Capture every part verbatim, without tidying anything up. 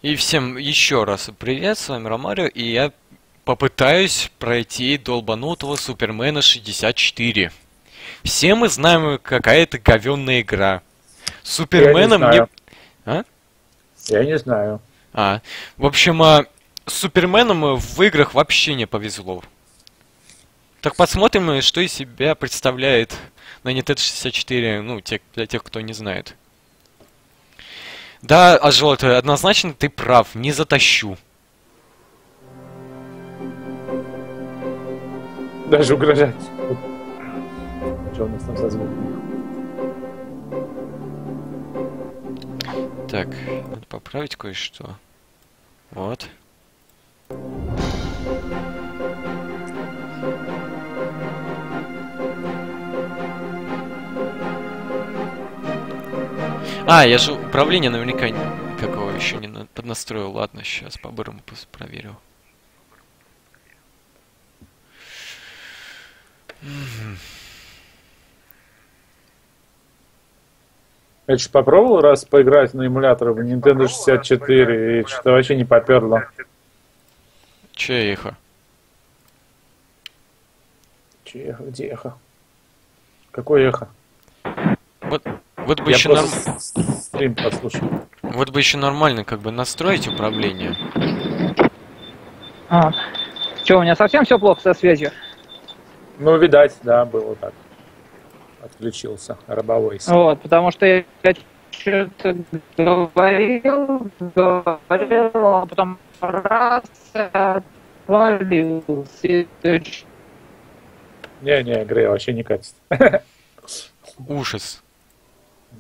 И всем еще раз привет, с вами Ромарио, и я попытаюсь пройти долбанутого Супермена шестьдесят четыре. Все мы знаем, какая это говенная игра. Супермена мне... А? Я не знаю. А, в общем, а, с Суперменом в играх вообще не повезло. Так посмотрим, что из себя представляет на Nintendo шестьдесят четыре, ну, те, для тех, кто не знает. Да, Ажол, однозначно ты прав, не затащу. Даже угрожать. Что у нас там со звуком? Так, надо поправить кое-что. Вот. А, я же управление наверняка никакого еще не на поднастроил. Ладно, сейчас по-бырому проверю. Я что, попробовал раз поиграть на эмуляторе в Nintendo шестьдесят четыре и что-то вообще не поперло. Че эхо? Че эхо? Где эхо? Какое эхо? Вот, вот бы Я еще норм... стрим послушал. Вот бы еще нормально как бы настроить управление. А. Че, у меня совсем все плохо со связью? Ну, видать, да, было так. Отключился рабовой. Вот, потому что я что-то говорил, говорил, а потом раз отвалился. Не-не, игры вообще не катит. Ужас. Да.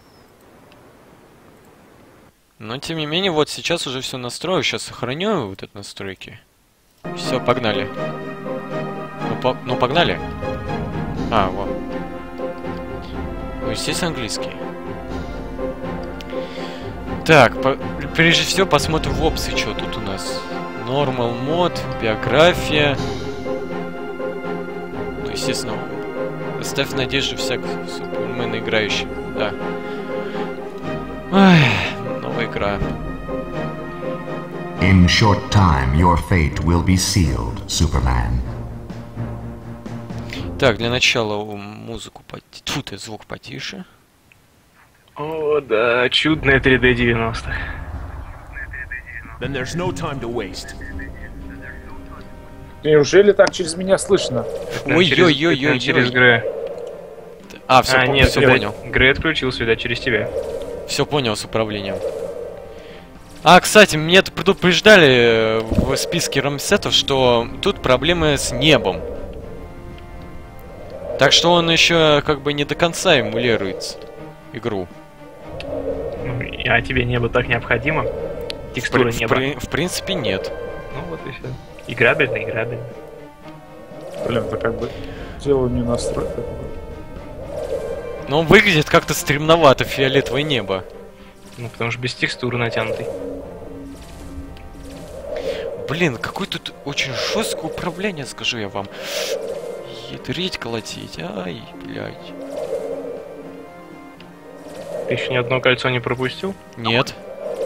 Но тем не менее, вот сейчас уже все настрою. Сейчас сохраню вот эти настройки. Все, погнали. Ну, по... ну погнали. А, вот. Ну, естественно, английский. Так, по... прежде всего посмотрим в опции, что тут у нас. Normal мод, биография. Ну, естественно, оставь надежду всякого Супермена играющих. Да. Ой, новая игра. In short time, your fate will be sealed, Superman. Так, для начала музыку потише. Тут и звук потише. О, да, чудная три дэ девяносто. Then there's no time to waste. Неужели так через меня слышно? Ой-ой-ой-ой-ой. Через Грея. А, все, А, нет, все видать, понял. Грей отключился, видать, через тебя. Все понял с управлением. А, кстати, меня предупреждали в списке ромсетов, что тут проблемы с небом. Так что он еще как бы не до конца эмулирует игру. Ну, а тебе небо так необходимо? Текстура в, неба? В, в принципе, нет. Ну вот и все. Играбельно, играбельно. Блин, это как бы дело не настройка. Но он выглядит как-то стремновато, фиолетовое небо. Ну, потому что без текстуры натянутый. Блин, какое тут очень жесткое управление, скажу я вам. Ядрить, колотить, ай, блядь. Ты еще ни одно кольцо не пропустил? Нет.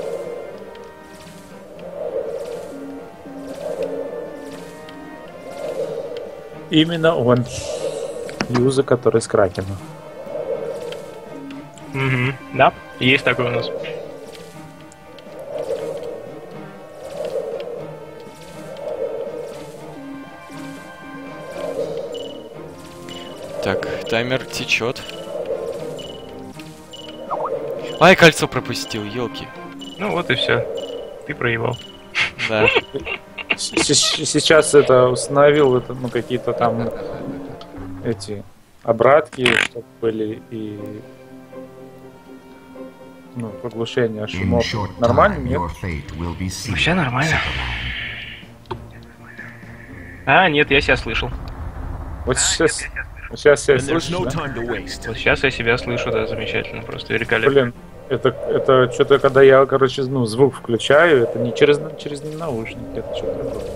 Именно он. Юза, который с Кракена. Угу, да, есть такой у нас. Так, таймер течет. Ай, кольцо пропустил, елки. Ну вот и все. Ты проебал. Да. Сейчас это установил, это, ну, какие-то там эти обратки, чтобы были и ну, поглушение шумов. Нормально, нет? Вообще нормально. А, нет, я себя слышал. Вот сейчас, сейчас я слышу, да? Вот сейчас я себя слышу, да, замечательно, просто великолепно. Блин, это, это что-то, когда я, короче, ну, звук включаю, это не через, через наушники, это что-то другое.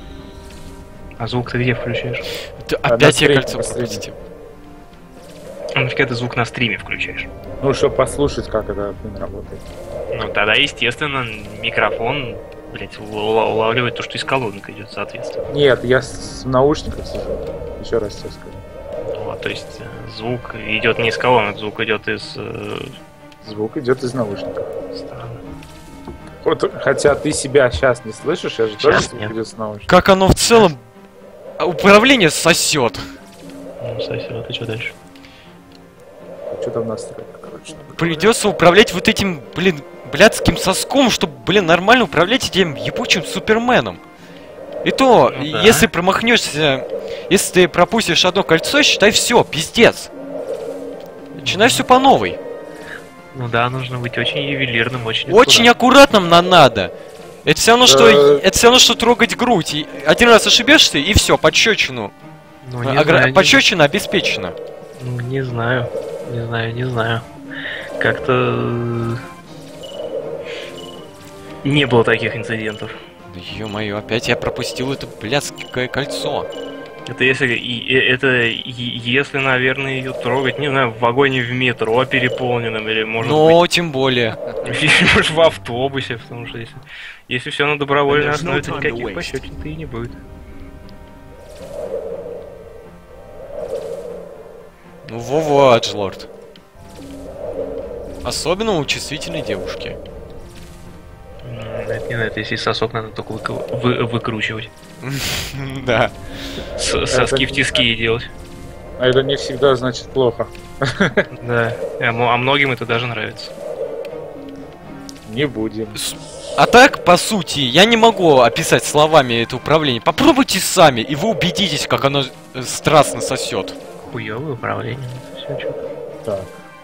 А звук ты где включаешь? Ты А, опять я среднем, кольцо на среднем. пропустил. Ну, нафига ты звук на стриме включаешь? Ну, чтобы послушать, как это блин, работает. Ну, тогда, естественно, микрофон, блять, улавливает то, что из колонок идет, соответственно. Нет, я с в наушниках сижу. Еще раз все скажу. Вот, то есть э, звук идет не из колонок, звук идет из э, Звук идет из наушников. странно. Вот, хотя ты себя сейчас не слышишь, я же тоже Щас звук нет. идет с наушников. Как оно в целом... Управление сосет. Ну, совсем, а ты что дальше? Что там настройка, короче. Придется управлять вот этим, блин, блядским соском, чтобы, блин, нормально управлять этим ебучим Суперменом. И то, Ну да. если промахнешься, если ты пропустишь одно кольцо, считай все, пиздец. Начинай все по новой. Ну да, нужно быть очень ювелирным, очень Очень аккуратным нам надо. Это все равно, что Да. это все равно, что трогать грудь. И один раз ошибешься, и все, пощечину. Ну, не Огра- знаю, не- Пощечина обеспечена. ну, не знаю, не знаю, не знаю. Как-то э, не было таких инцидентов. Да ё-моё, опять я пропустил это блядское кольцо. Это если, и- и- это е- если, наверное, ее трогать, не знаю, в вагоне в метро переполненном или может Но тем более. быть, может, в автобусе, потому что если, если все на добровольной There's no основе, то time to никаких waste. пощечин-то и не будет. Ну, во-во, Эджлорд. Особенно у чувствительной девушки. М, Это не знаю, это если сосок надо только выку- вы- выкручивать. Да. С- соски в тиски делать. А это не всегда значит плохо. Да. А мо- а многим это даже нравится. Не будем. А так, по сути, я не могу описать словами это управление. Попробуйте сами, и вы убедитесь, как оно э, страстно сосет. Хуёвое управление. Все чё. Так.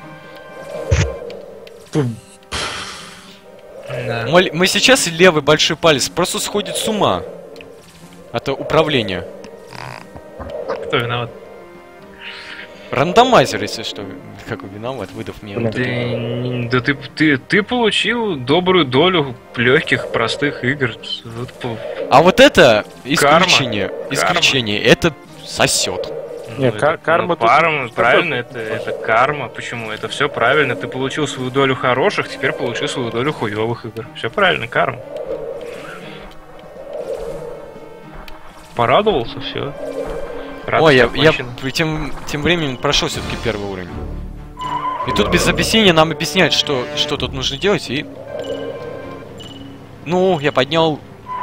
Да. Мы, мы сейчас левый большой палец просто сходит с ума от управления. Кто виноват? Рандомайзер, если что, как виноват, выдав мне. Блин. вот Да, это. не- да ты, ты, ты получил добрую долю легких, простых игр. Вот по- А вот это Карма. исключение, исключение, это сосет. Не, ну, кар- это- карма ну, тут- карма, тут правильно, такой- это, это карма. Почему? Это все правильно. Ты получил свою долю хороших, теперь получи свою долю хуевых игр. Все правильно, карма. Порадовался, все. Ой, я, я тем, тем временем прошел все-таки первый уровень. И тут без объяснения нам объясняют, что, что тут нужно делать, и... Ну, я поднял...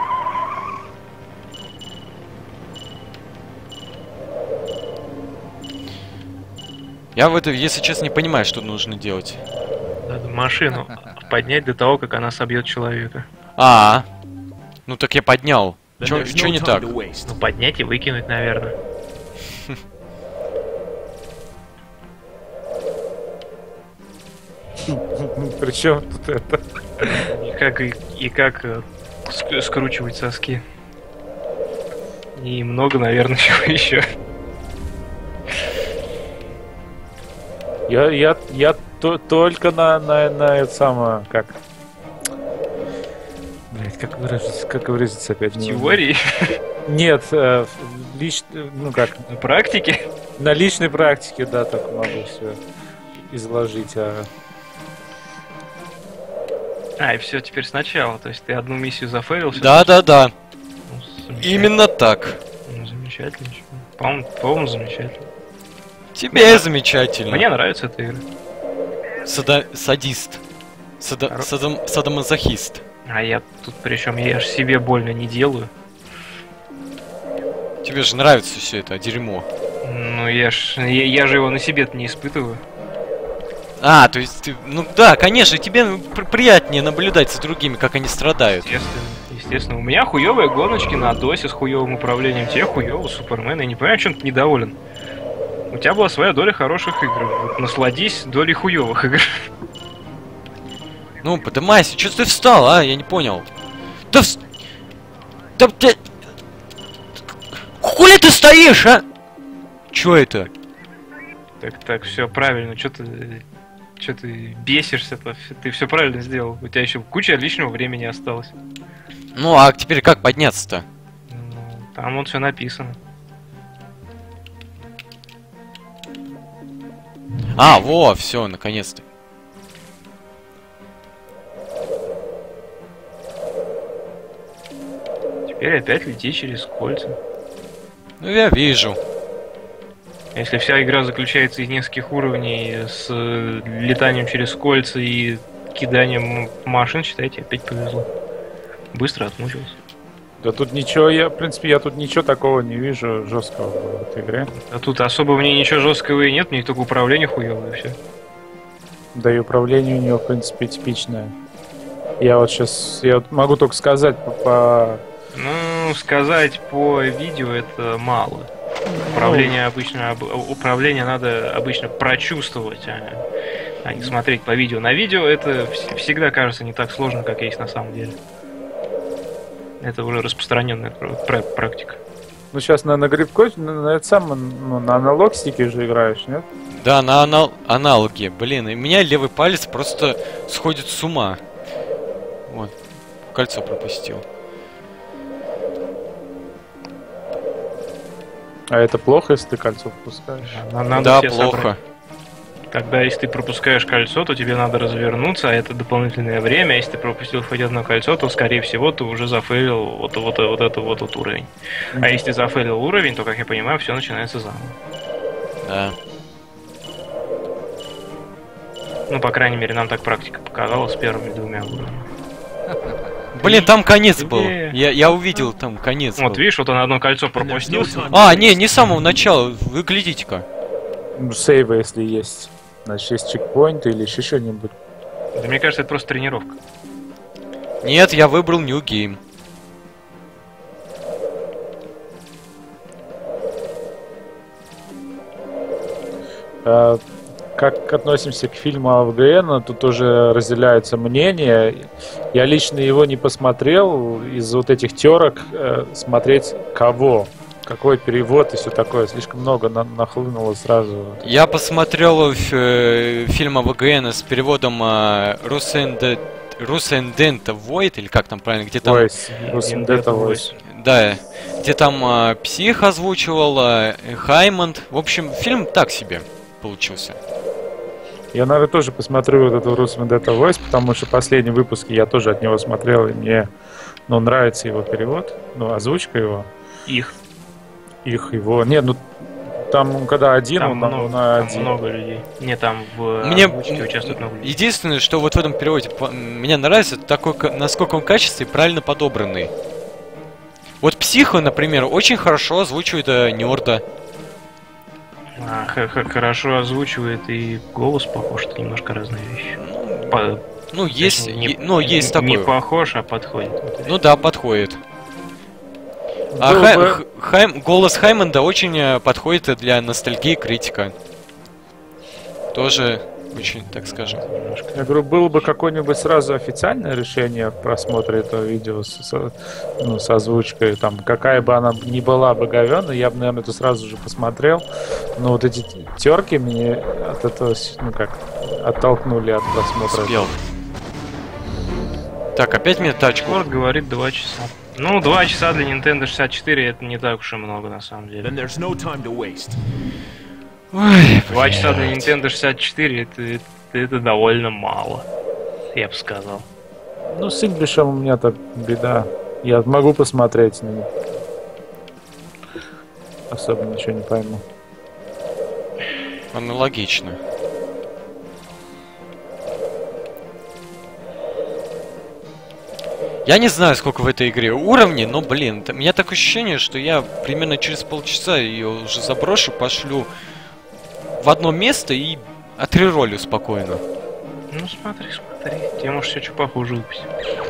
Я в это, если честно, не понимаю, что нужно делать. Надо машину поднять до того, как она собьет человека. А, ну так я поднял. Then Чё, there's чё no не time так? to waste. Ну, поднять и выкинуть, наверное. Причем тут это? И как, и, и как э, ск- скручивать соски. И много, наверное, чего еще. Я, я, я то- только на, на, на это самое, как... Блять, как выразиться, как выразиться опять? В теории, Нет, э, в лич... ну как, на практике. на личной практике, да, так могу все изложить. А... А, и все теперь сначала. То есть ты одну миссию зафейлился. Да-да-да, Ну, замечательно. именно так. Ну, замечательно. чё. По-моему, по-моему, замечательно. Тебе замечательно. Мне нравится эта игра. Сада- садист. Сада- Хоро- садом- садомазохист. А я тут причем я ж себе больно не делаю. Тебе же нравится все это дерьмо. Ну я ж я, я же его на себе не испытываю. А, то есть ты... Ну да, конечно, тебе пр- приятнее наблюдать за другими, как они страдают. Естественно, естественно. У меня хуевые гоночки на досе с хуевым управлением. Тебе хуёво, Супермен. Я не понимаю, чем ты недоволен. У тебя была своя доля хороших игр. Вот насладись долей хуевых игр. Ну, подымайся, что ты встал, а? Я не понял. Да вс... Да ты... Хули ты стоишь, а? Чё это? Так, так, все правильно. Что ты. Че ты бесишься-то? Ты все правильно сделал. У тебя еще куча личного времени осталось. Ну, а теперь как подняться-то? Ну, там вот все написано. А, во, все, наконец-то. Теперь опять лети через кольца. Ну, я вижу. Если вся игра заключается из нескольких уровней с э, летанием через кольца и киданием машин, считайте, опять повезло. Быстро отмучился. Да тут ничего, я, в принципе, я тут ничего такого не вижу жесткого в этой игре. А тут особо в ней ничего жесткого и нет, мне только управление хуёвое, и все. Да и управление у нее, в принципе, типичное. Я вот сейчас, я вот могу только сказать по... по... Ну, сказать по видео это мало. Управление обычно, об- управление надо обычно прочувствовать, а, а не смотреть по видео. На видео это вс- всегда кажется не так сложно, как есть на самом деле. Это уже распространенная пр- пр- практика. Ну сейчас на, на грибко, на, на это самое, ну, на аналог-стике же играешь, нет? Да, на анал аналоге. Блин, и у меня левый палец просто сходит с ума. Вот. Кольцо пропустил. А это плохо, если ты кольцо впускаешь? На- надо Да, все плохо. собрать. Когда если ты пропускаешь кольцо, то тебе надо развернуться, а это дополнительное время. Если ты пропустил хоть одно кольцо, то скорее всего ты уже зафейлил вот, вот, вот это вот, вот уровень. А если ты зафейлил уровень, то, как я понимаю, все начинается заново. Да. Ну, по крайней мере, нам так практика показала с первыми двумя уровнями. Блин, там конец был. Где? Я, я увидел там конец. Вот был. видишь, вот он одно кольцо пропустил. А, не, не с самого начала. Вы глядите-ка. Ну, сейвы, если есть. Значит, есть чекпоинты или еще что-нибудь. Да, мне кажется, это просто тренировка. Нет, я выбрал New Game. А, как относимся к фильму АВГН, тут уже разделяются мнения. Я лично его не посмотрел. Из вот этих терок э, смотреть кого? Какой перевод и все такое. Слишком много на- нахлынуло сразу. Я посмотрел э, фильм АВГН с переводом э, Русендента Void, или как там правильно, где там... Voice, Русендета Voice. Да, где там э, Псих озвучивал, э, Хаймонд. В общем, фильм так себе получился. Я, наверное, тоже посмотрю вот эту Русендета Voice, потому что последний выпуск я тоже от него смотрел, и мне, ну, нравится его перевод, ну, озвучка его. Их. Их, его... Нет, ну, там, когда один, Там, он, много, он на там один. много людей. Не, там в Мне озвучке участвует много людей. единственное, что вот в этом переводе по- мне нравится, это такой, ка- насколько он качественный и правильно подобранный. Вот Психо, например, очень хорошо озвучивает э, Нёрда. А, х- х- хорошо озвучивает и голос похож, это немножко разные вещи. По- Ну, есть, точнее, не- е- ну, есть не такое. похож, а подходит. Вот и Ну да, подходит. А Было Хай- бы- Х- Хайм- голос Хаймонда очень э, подходит для ностальгии и критика. Тоже очень, так скажем. немножко. Я говорю, было бы какое-нибудь сразу официальное решение просмотра этого видео с, с- ну, с озвучкой, там, какая бы она ни была бы говёная, я бы, наверное, это сразу же посмотрел. Но вот эти терки мне от этого, с- ну как, оттолкнули от просмотра. Успел. Так, опять мне тачку. Лорд говорит два часа. Ну, два часа для Nintendo шестьдесят четыре это не так уж и много на самом Then деле. there's no time to waste. Ой, Два часа для Nintendo шестьдесят четыре это, это, это довольно мало. Я бы сказал. Ну, с инглишем у меня-то беда. Я могу посмотреть, но особо ничего не пойму. аналогично. Я не знаю, сколько в этой игре уровней, но, блин, т- у меня такое ощущение, что я примерно через полчаса ее уже заброшу, пошлю в одно место и отреролю спокойно. Ну, смотри, смотри. Тебе может все что похуже выпустить.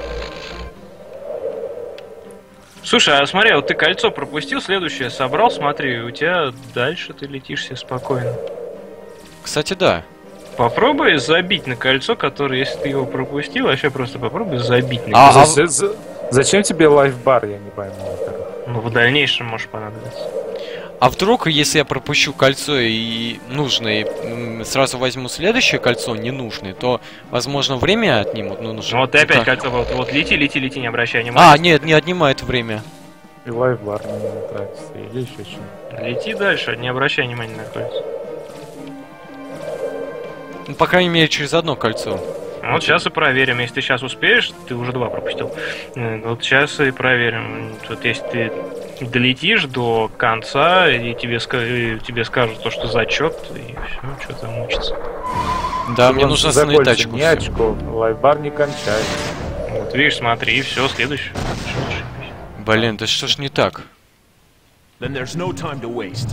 Слушай, а смотри, вот ты кольцо пропустил, следующее собрал, смотри, у тебя дальше ты летишь себе спокойно. Кстати, да. Попробуй забить на кольцо, которое, если ты его пропустил, вообще просто попробуй забить на А, него. За- за- зачем тебе лайфбар, я не пойму. во-первых. Ну, в дальнейшем может понадобиться. А вдруг, если я пропущу кольцо и нужное, и, м, сразу возьму следующее кольцо ненужное, то, возможно, время отнимут. Ну, нужно... Ну вот ты опять как? кольцо, вот, вот лети, лети, лети, не обращай внимания. А, нет, не отнимает время. И лайфбар на него тратится, или еще что-нибудь. Лети дальше, не обращай внимания на кольцо. Ну, по крайней мере, через одно кольцо. Вот сейчас и проверим. Если ты сейчас успеешь, ты уже два пропустил. Э, Вот сейчас и проверим. Вот если ты долетишь до конца, и тебе, ска- и тебе скажут то, что зачет, и все, что там мучиться. Да, мне нужно остановить Закончи, тачку. не очко, лайфбар не кончается. Вот видишь, смотри, и все, следующий. Блин, да что ж не так? Then there's no time to waste.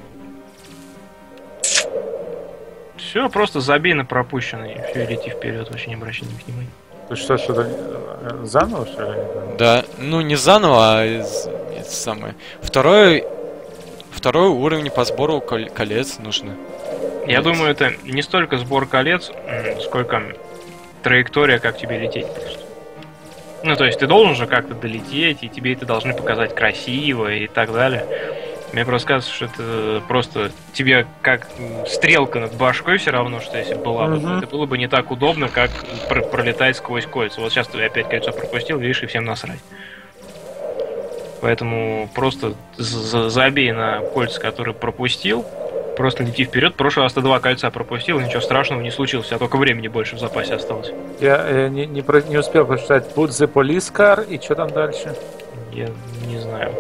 Все, просто забей на пропущенный, и все, лети вперед, вообще не обращай внимания. Ты что, что-то э, заново, что ли? Да, ну не заново, а из, из самое. Второй, второй уровень по сбору кол- колец нужно. Я Нет. думаю, это не столько сбор колец, м, сколько траектория, как тебе лететь просто. Ну, то есть ты должен же как-то долететь, и тебе это должны показать красиво и так далее. Мне просто кажется, что это просто тебе как м, стрелка над башкой все равно, что если была бы, Мгм. это было бы не так удобно, как пр- пролетать сквозь кольца. Вот сейчас ты опять кольцо пропустил, видишь, и всем насрать. Поэтому просто за- забей на кольца, которые пропустил, просто лети вперед. В прошлый раз ты два кольца пропустил, ничего страшного не случилось, а только времени больше в запасе осталось. Я э, не, не, про- не успел прочитать Put the police car и что там дальше? Я не знаю.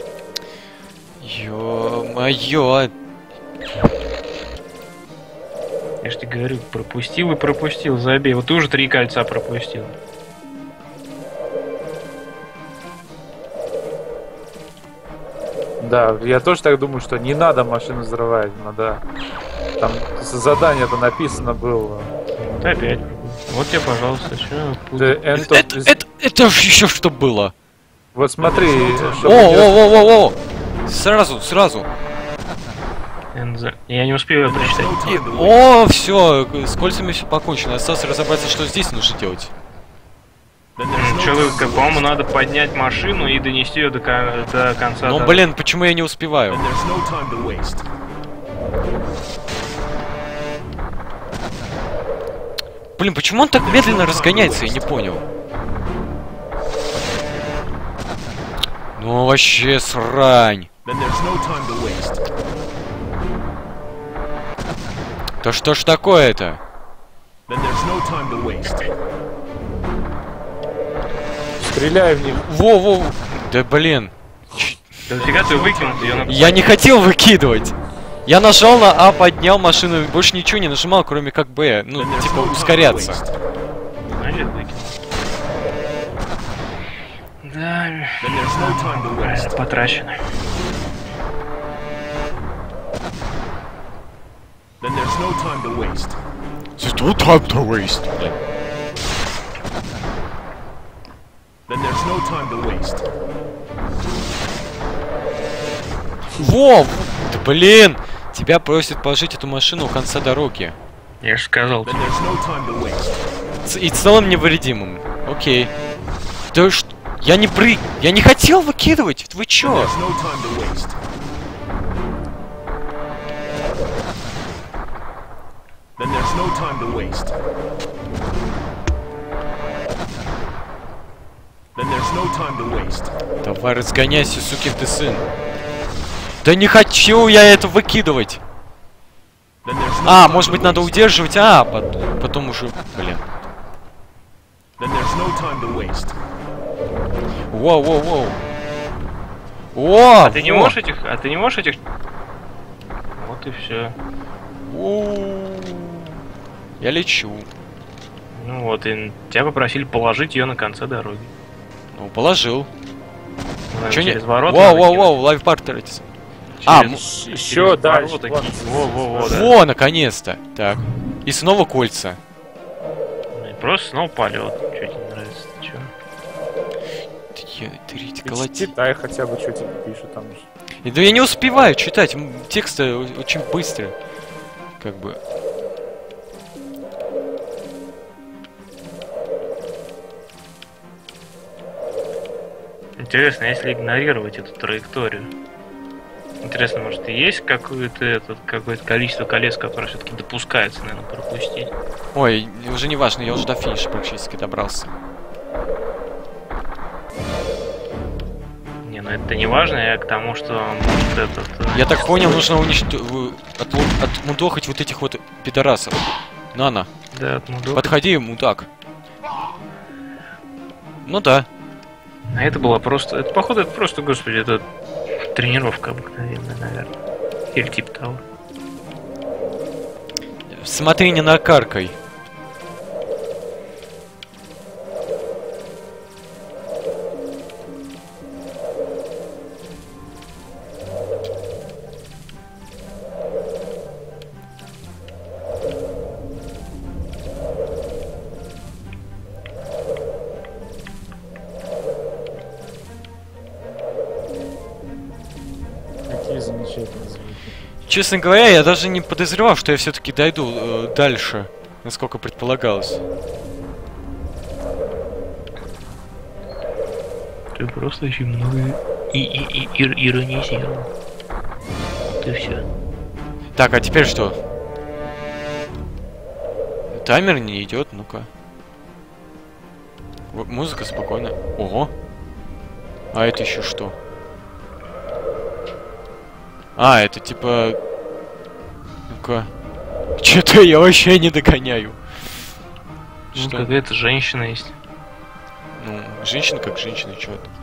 Ё-моё. Я же тебе говорю, пропустил и пропустил, забей. Вот ты уже три кольца пропустил. Да, я тоже так думаю, что не надо машину взрывать, надо... Там задание-то написано было. Вот опять. Вот тебе, пожалуйста, что? The end of Это, this- это, это еще что было? Вот смотри, О, что о, о, о, о! Сразу, сразу. Я не успею ее прочитать. И- о, все, с кольцами все покончено. Осталось разобраться, что здесь нужно делать. Then there's no Что, time to по-моему, waste. надо поднять машину и донести ее до, кон- до конца. Ну, дороги. блин, почему я не успеваю? Then there's no time to waste. Блин, почему он так медленно разгоняется, я не понял. Ну, вообще срань. Then there's no time to waste. Да что ж такое-то? Then there's no time to waste. стреляй в них. Во-во! Да блин. Да нафига ты выкинул ее на... Я не хотел выкидывать. Я нажал на А, поднял машину, больше ничего не нажимал, кроме как Б. Ну, Then there's типа, no time to ускоряться. waste. Значит, выкинул. Да, Then there's no time to waste. потрачено. Then there's no time to waste. Тут time to waste. Then there's no time to waste. Во! Да блин! Тебя просят положить эту машину у конца дороги. Я же сказал Then тебе. there's no time to waste. Ц- И целым невредимым. Окей. Да что? Я не прыг... Я не хотел выкидывать! Вы Then чё? there's no time to waste. Then there's no time to waste. Then there's no time to waste. Давай разгоняйся, сукин ты сын. Да не хочу я это выкидывать! Then there's no А, time может to быть надо waste. удерживать, а потом, потом уже... Блин. Then there's no time to waste. Воу-воу-воу. О! А ты не во! можешь этих... А ты не можешь этих... Вот и все. У. Я лечу. Ну вот, и тебя попросили положить ее на конце дороги. Ну, положил. Наверное, Чё не... через ворота Воу, надо воу, кинуть. воу, лайфпар тратится. А, Через- м- Еще через дальше. ворота вон. кинь. Во, во, во, да. Во, наконец-то. Так. И снова кольца. И просто снова полет. Че тебе не нравится? Ты чё? Ты, ты, ты, Ты колоти. читай хотя бы, что тебе пишут там. И да я не успеваю читать. м, Тексты о- очень быстро. Как бы. Интересно, если игнорировать эту траекторию. Интересно, может и есть какое-то этот какое-то количество колец, которое все-таки допускается, наверное, пропустить. Ой, уже не важно, я уже до финиша практически добрался. Не, ну это не важно, я к тому, что может этот. э, Я так понял, нужно уничтожить, отмудохать вот этих вот пидорасов. На-на. Да, ну, да. Подходи, мудак. Ну да. А это было просто... Это, походу, это просто, господи, это тренировка обыкновенная, наверное. Или типа того. Смотри, не накаркай. Какие замечательные звуки. Честно говоря, я даже не подозревал, что я все-таки дойду э, дальше, насколько предполагалось. Ты просто очень много и, и, и, и иронизировал. Ты все. Так, а теперь что? Таймер не идет, ну-ка. В- Музыка спокойно. Ого. А это еще что? А, это типа... Ну-ка. Че-то я вообще не догоняю. Ну, Что? какая-то женщина есть. Ну, женщина как женщина, чё это?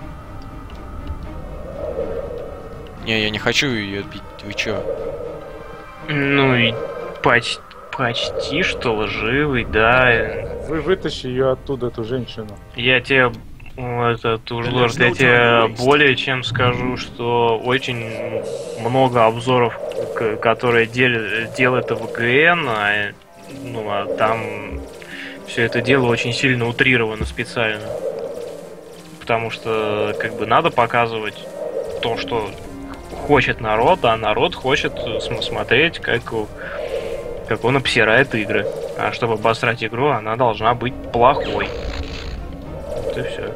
Не, я не хочу ее отбить, вы чё? Ну и почти, почти что лживый, да. Вы вытащи ее оттуда, эту женщину. Я тебе, этот уж лорд, я тебе более чем скажу, что очень много обзоров, к- которые дел- делают в ВГН, а, ну, а там все это дело очень сильно утрировано специально. Потому что, как бы, надо показывать то, что хочет народ, а народ хочет см- смотреть, как, у- как он обсирает игры. А чтобы обосрать игру, она должна быть плохой. Вот и все.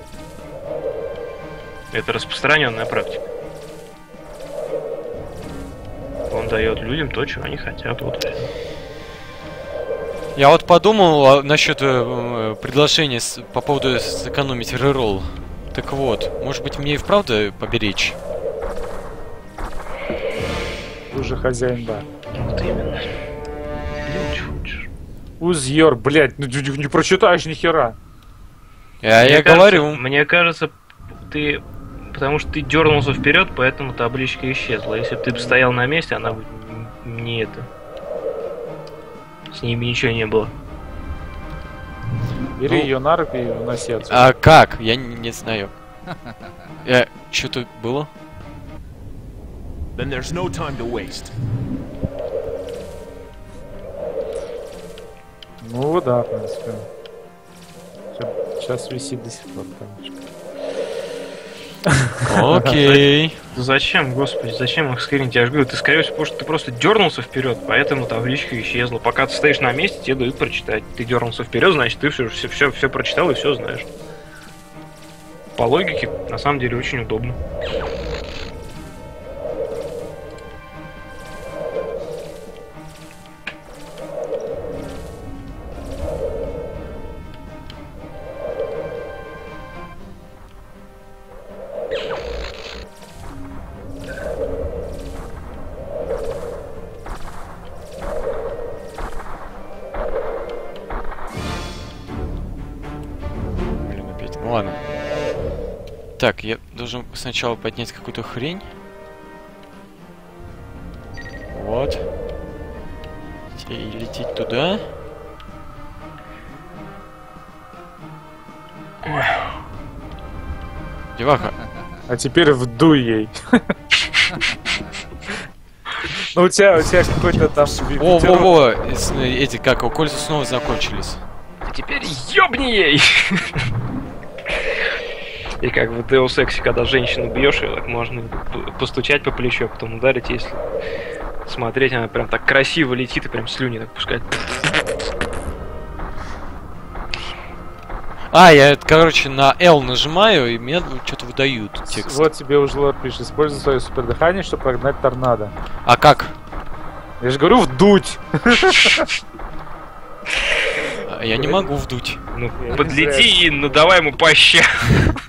Это распространенная практика. Он дает людям то, чего они хотят. Вот и всё. Я вот подумал а, насчет э, предложения с- по поводу сэкономить реролл. Так вот, может быть мне и вправду поберечь? Ты уже хозяин, да. Вот именно. Делай, что хочешь. Узьер, блядь, ну ты не прочитаешь ни хера. Я, Мне я кажется- говорю. Мне кажется, ты... Потому что ты дернулся вперед, поэтому табличка исчезла. Если бы ты бы стоял на месте, она бы н- не это... С ними ничего не было. Бери Ну. ее на руки и уноси отсюда. А как? Я не, не знаю. Э, что-то было? Then there's no time to waste. Ну да, в принципе. Сейчас висит до сих пор табличка. Окей. Да зачем, господи, зачем их скринить? Я же говорю, ты, скорее всего, потому что ты просто дернулся вперед, поэтому табличка исчезла. Пока ты стоишь на месте, тебе дают прочитать. Ты дернулся вперед, значит, ты все, все, все, все прочитал и все знаешь. По логике, на самом деле, очень удобно. Блин, опять. Ну ладно. Так, я должен сначала поднять какую-то хрень. Вот. И лететь туда. Деваха. А теперь вдуй ей. Ну у тебя, у тебя какой-то там... ветерок. Во-во-во! С- Эти, как, его, кольца снова закончились. А теперь ёбни ей! И как в Deus Ex, когда женщину бьешь, ее так можно п- постучать по плечу, а потом ударить, если смотреть, она прям так красиво летит и прям слюни так пускает. А, я, короче, на L нажимаю, и мне что-то выдают текст. Вот тебе уже лор пишет. Используй свое супердыхание, чтобы прогнать торнадо. А как? Я же говорю вдуть. А, Я не могу вдуть. Ну, Я не подлети и надавай ему по щам.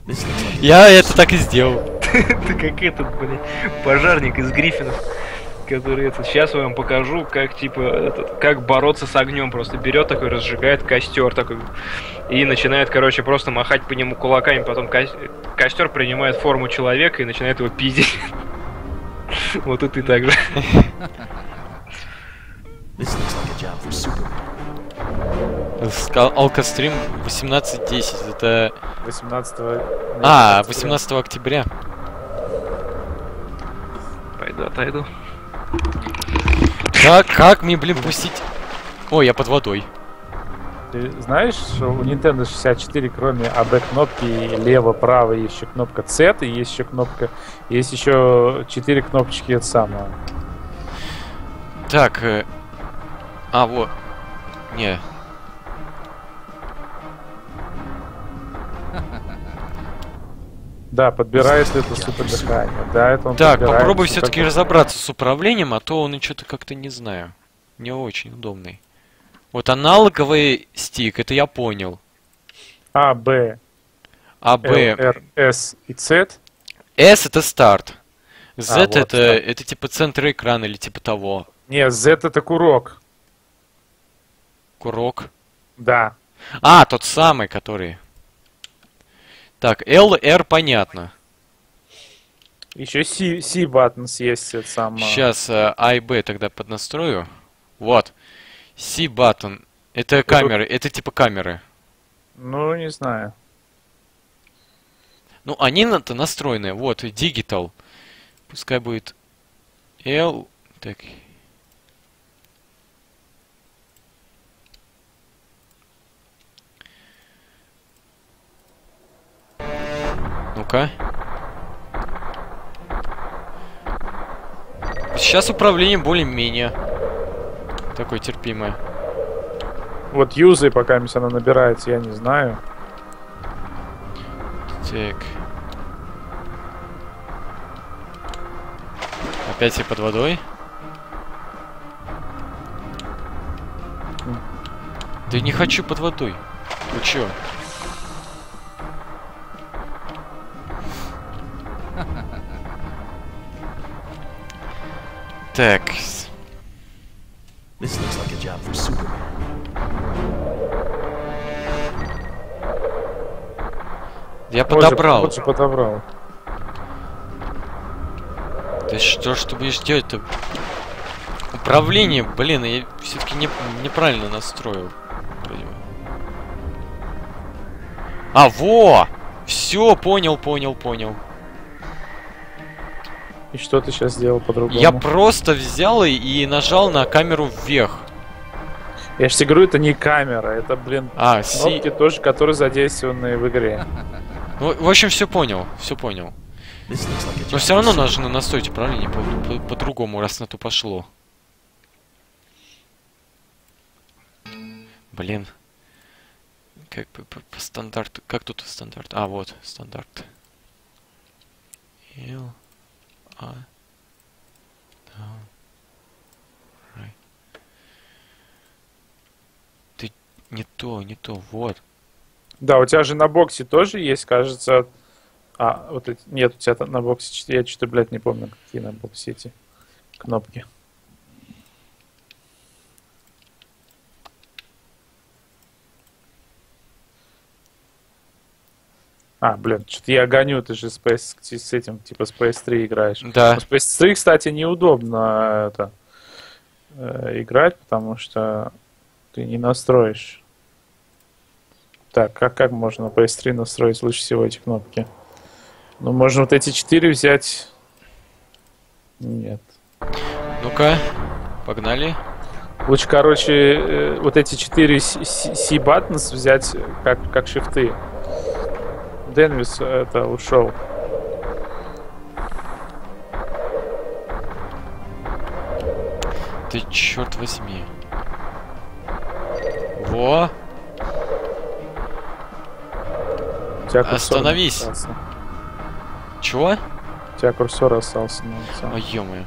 Я это так и сделал. Ты как этот, блин, пожарник из Гриффинов. который это. Сейчас я вам покажу, как типа этот, как бороться с огнем. Просто берет такой, разжигает костер такой и начинает, короче, просто махать по нему кулаками. Потом ко костер принимает форму человека и начинает его пиздить. Вот и ты так же. Алкострим восемнадцать десять. Это... восемнадцатого... А, восемнадцатого октября. Пойду, отойду. Как, как мне, блин, пустить... Ой, я под водой. Ты знаешь, что у Nintendo шестьдесят четыре, кроме эй би кнопки лево-право, есть еще кнопка Z, и есть еще кнопка... Есть еще четыре кнопочки от самого. Так, э... а, вот. Не. Да, подбирает это супер дыхание. Да, это он Так, подбирает попробуй супер все-таки разобраться с управлением, а то он что-то как-то не знаю. Не очень удобный. Вот аналоговый стик, это я понял. А, Б, А, Л, Б. Р, С и Z. S это старт. Z А, вот, это, да. это типа центр экрана или типа того. Не, Z это курок. Курок. Да. А, тот самый, который. Так, L, R понятно. Еще C, C buttons есть это самое. Сейчас э, A и B тогда поднастрою. Вот. C button. Это камеры, это типа камеры. Ну, не знаю. Ну, они на-то настроены. Вот, Digital. Пускай будет L. Так. Ну-ка. Сейчас управление более-менее такое терпимое. Вот юзай, пока она набирается, я не знаю. Так. Опять я под водой. Да не хочу под водой. Вы чё? Так. This looks like a job for Superman. Я Вот же- подобрал. Вот же подобрал. Да что ж ты будешь делать-то? Управление, блин, я все-таки не, неправильно настроил. Вроде бы. А, во! Все, понял, понял, понял. И что ты сейчас сделал по-другому? Я просто взял и, и нажал на камеру вверх. Я же тебе говорю, это не камера, это, блин, А, си... кнопки тоже, которые задействованы в игре. Ну, в общем, все понял, все понял. This looks like a Но job все for равно Superman. нужно настроить управление по- по- по-другому, раз на то пошло. Блин. Как бы по, по стандарту. Как тут стандарт? А, вот, стандарт. L, A, down, right. Ты не то, не то, вот. Да, у тебя же на боксе тоже есть, кажется... А, вот эти... Нет, у тебя там на боксе... чет- Я что-то, блядь, не помню, какие на боксе эти кнопки. А, блин, что-то я гоню, ты же Space, с этим, типа Space три играешь. Да. Но Space три, кстати, неудобно это, э, играть, потому что ты не настроишь. Так, как, как можно на пи эс три настроить лучше всего эти кнопки? Ну, можно вот эти четыре взять. Нет. Ну-ка, погнали. Лучше, короче, э, вот эти четыре C-buttons взять как, как шифты. Денвис это ушел. Ты черт возьми. Во! У тебя курсор Остановись. остался. Чего? У тебя курсор остался. Ну, всё. Ой, ё-моё.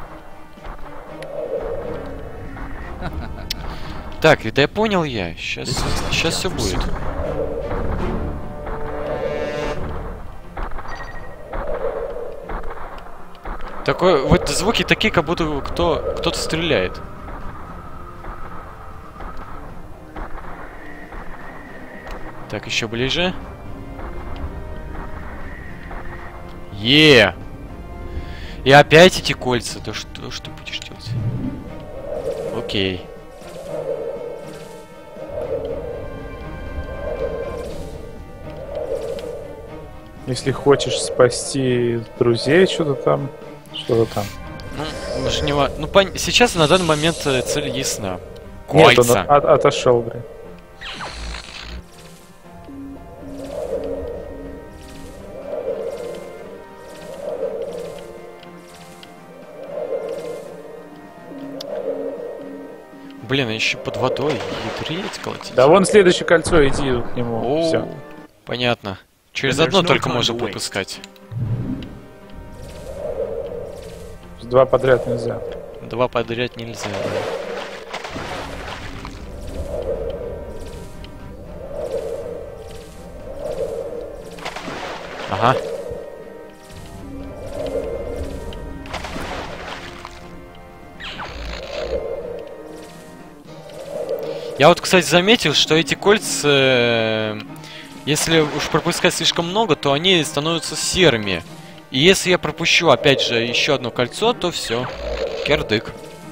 Так, это я понял я. Сейчас, сейчас все будет. Такой, вот звуки такие, как будто кто, кто-то стреляет. Так, еще ближе. Е. И опять эти кольца. Да что, что будешь делать? Окей. Если хочешь спасти друзей, что-то там, что-то там. Ну, уже не ва- ну пон... сейчас на данный момент э, цель ясна. Нет, он Кольца. от- отошел, блин. Блин, а еще под водой ядреть колотить. Да вон следующее кольцо, иди к нему. О, Все. понятно. Через There's одно no только time можно to wait. пропускать. Два подряд нельзя. Два подряд нельзя. Да. Ага. Я вот, кстати, заметил, что эти кольца, э, если уж пропускать слишком много, то они становятся серыми. И если я пропущу, опять же, еще одно кольцо, то все. Кердык.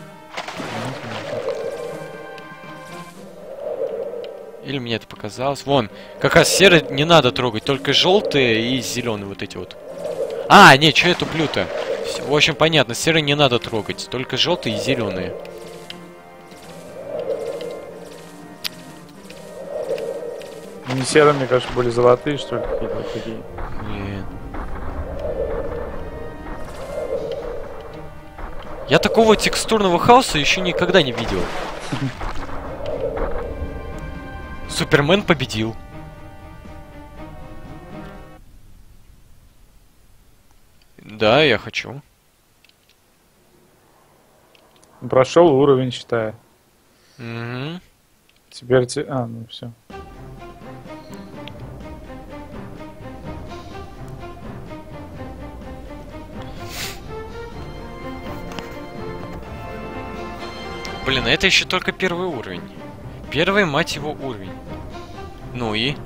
Или мне это показалось? Вон, как раз серый не надо трогать, только желтые и зеленые вот эти вот. А, не, что я туплю-то? Всё, в общем, понятно, серый не надо трогать, только желтые и зеленые. Не серые, мне кажется, были золотые, что ли, какие-то вот такие. Блин. Я такого текстурного хаоса еще никогда не видел. Супермен победил. Да, я хочу. Прошел уровень, считаю. Угу. Теперь те... А, ну все. Блин, а это еще только первый уровень. Первый, мать его, уровень. Ну и?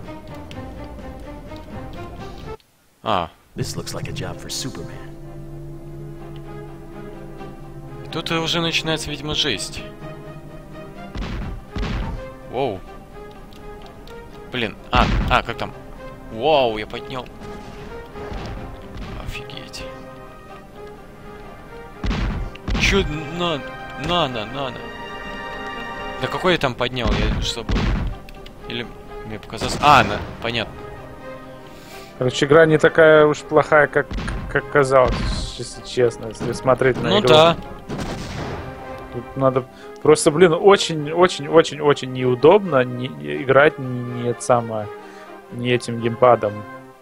А, This looks like a job for Superman. тут уже начинается, видимо, жесть. Воу. Блин, а, а, как там? Вау, я поднял. Офигеть. Чё, на, на, на, на, на. Да какой я там поднял, я что был? Или мне показалось... А, на, понятно. Короче, игра не такая уж плохая, как, как казалось, если честно, если смотреть на Ну игру. да. Тут надо... Просто, блин, очень-очень-очень-очень неудобно не, не играть не, не это самое, не этим геймпадом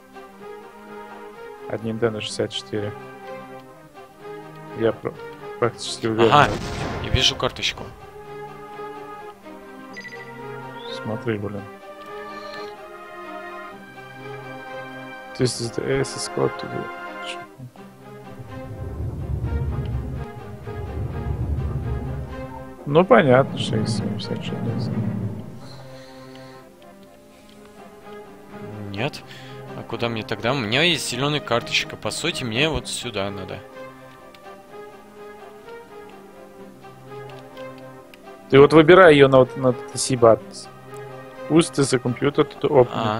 от Nintendo шестьдесят четыре. Я про- практически уверен. Ага, я вижу карточку. Смотри, блин. This is the access code to the... Ну, понятно, что есть всякие что-то. Нет. А куда мне тогда? У меня есть зеленая карточка. По сути, мне вот сюда надо. Ты вот выбирай ее на, вот, на C-buttons. Use the computer to open А. it.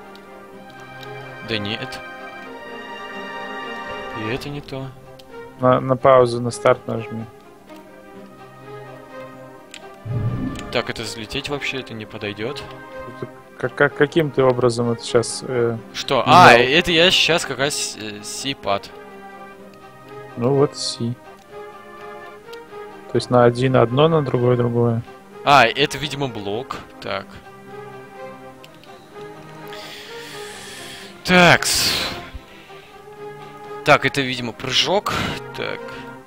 Да нет. И это не то. На, на паузу, на старт нажми. Так, это взлететь вообще это не подойдет. Как, как, каким ты образом это сейчас... Э, Что? Ну, А, да. это я сейчас как раз э, C-пад. ну вот C. То есть на один одно, на другое другое. А, это, видимо, блок. Так. Такс. Так, это, видимо, прыжок. Так.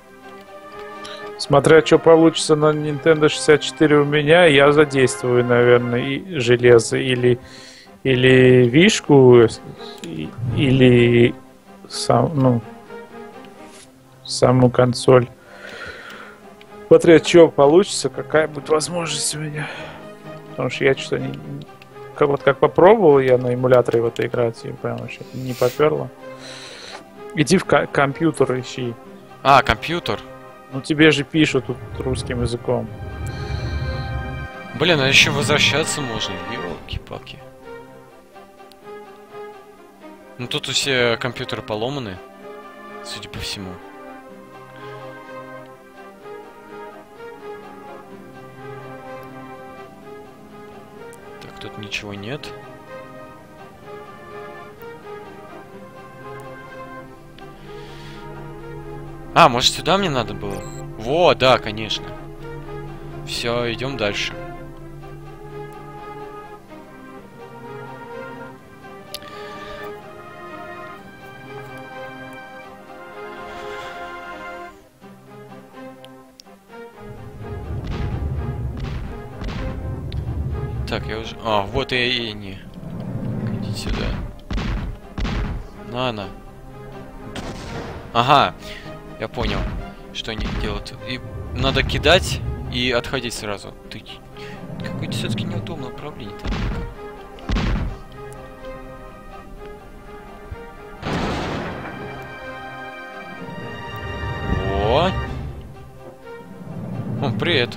Смотря что получится на Nintendo шестьдесят четыре у меня, я задействую, наверное, и железо или или вишку, и- или сам, ну, саму консоль. Смотреть, что получится, какая будет возможность у меня. Потому что я что-то не... Как, вот как попробовал я на эмуляторе в это играть, и прям вообще не поперло. Иди в ко- компьютер ищи. А, компьютер. Ну тебе же пишут тут русским языком. Блин, а еще возвращаться можно. Ёлки-палки. Ну тут все компьютеры поломаны, судя по всему. Так, тут ничего нет. А, может сюда мне надо было? Во, да, конечно. Все, идем дальше. Так, я уже... А, вот и и не. Идите сюда. На, на. Ага. Я понял, что они делают. И надо кидать и отходить сразу. Ты... Какое-то все-таки неудобное управление-то. О! О, привет.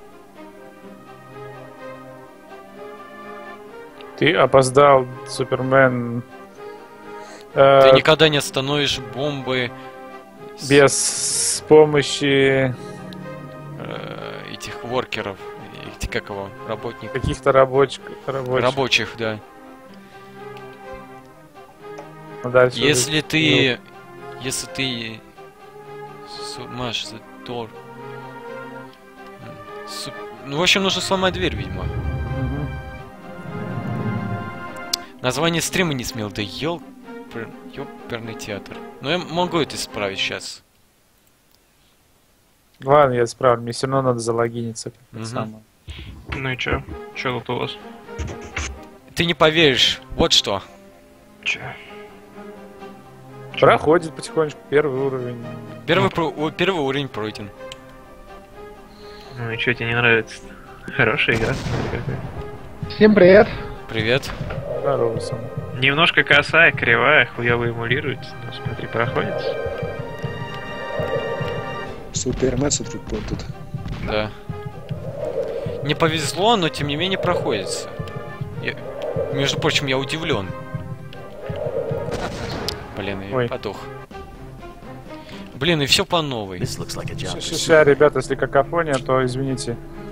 Ты опоздал, Супермен. Ты Э, никогда не остановишь бомбы с- без помощи э, этих воркеров, эти, как его, работников, каких-то рабочих. рабочих. рабочих, да. Ну, дальше Если уже- ты, если ты сломаешь затор, Су- ну в общем нужно сломать дверь, видимо. Мгм. Название стрима не смел, да ёл, ёперный театр. Но я могу это исправить сейчас. Ладно, я исправлю. Мне все равно надо залогиниться. Как Мгм. самое. Ну и чё? Чё тут у вас? Ты не поверишь, вот что. Чё? Проходит потихонечку первый уровень. Первый, про- о, первый уровень пройден. Ну и чё тебе не нравится? Хорошая игра, смотри какая. Всем привет. Привет. Здорово, сам. Немножко косая, кривая, хуёво эмулируется, но смотри, проходит. Супермен, смотрю, вот тут. Да. Не повезло, но тем не менее проходится. Я- Между прочим, я удивлен. Блин, я Ой. подох. Блин, и все по новой. This looks like a job for Сейчас, ребята, если какофония, то извините.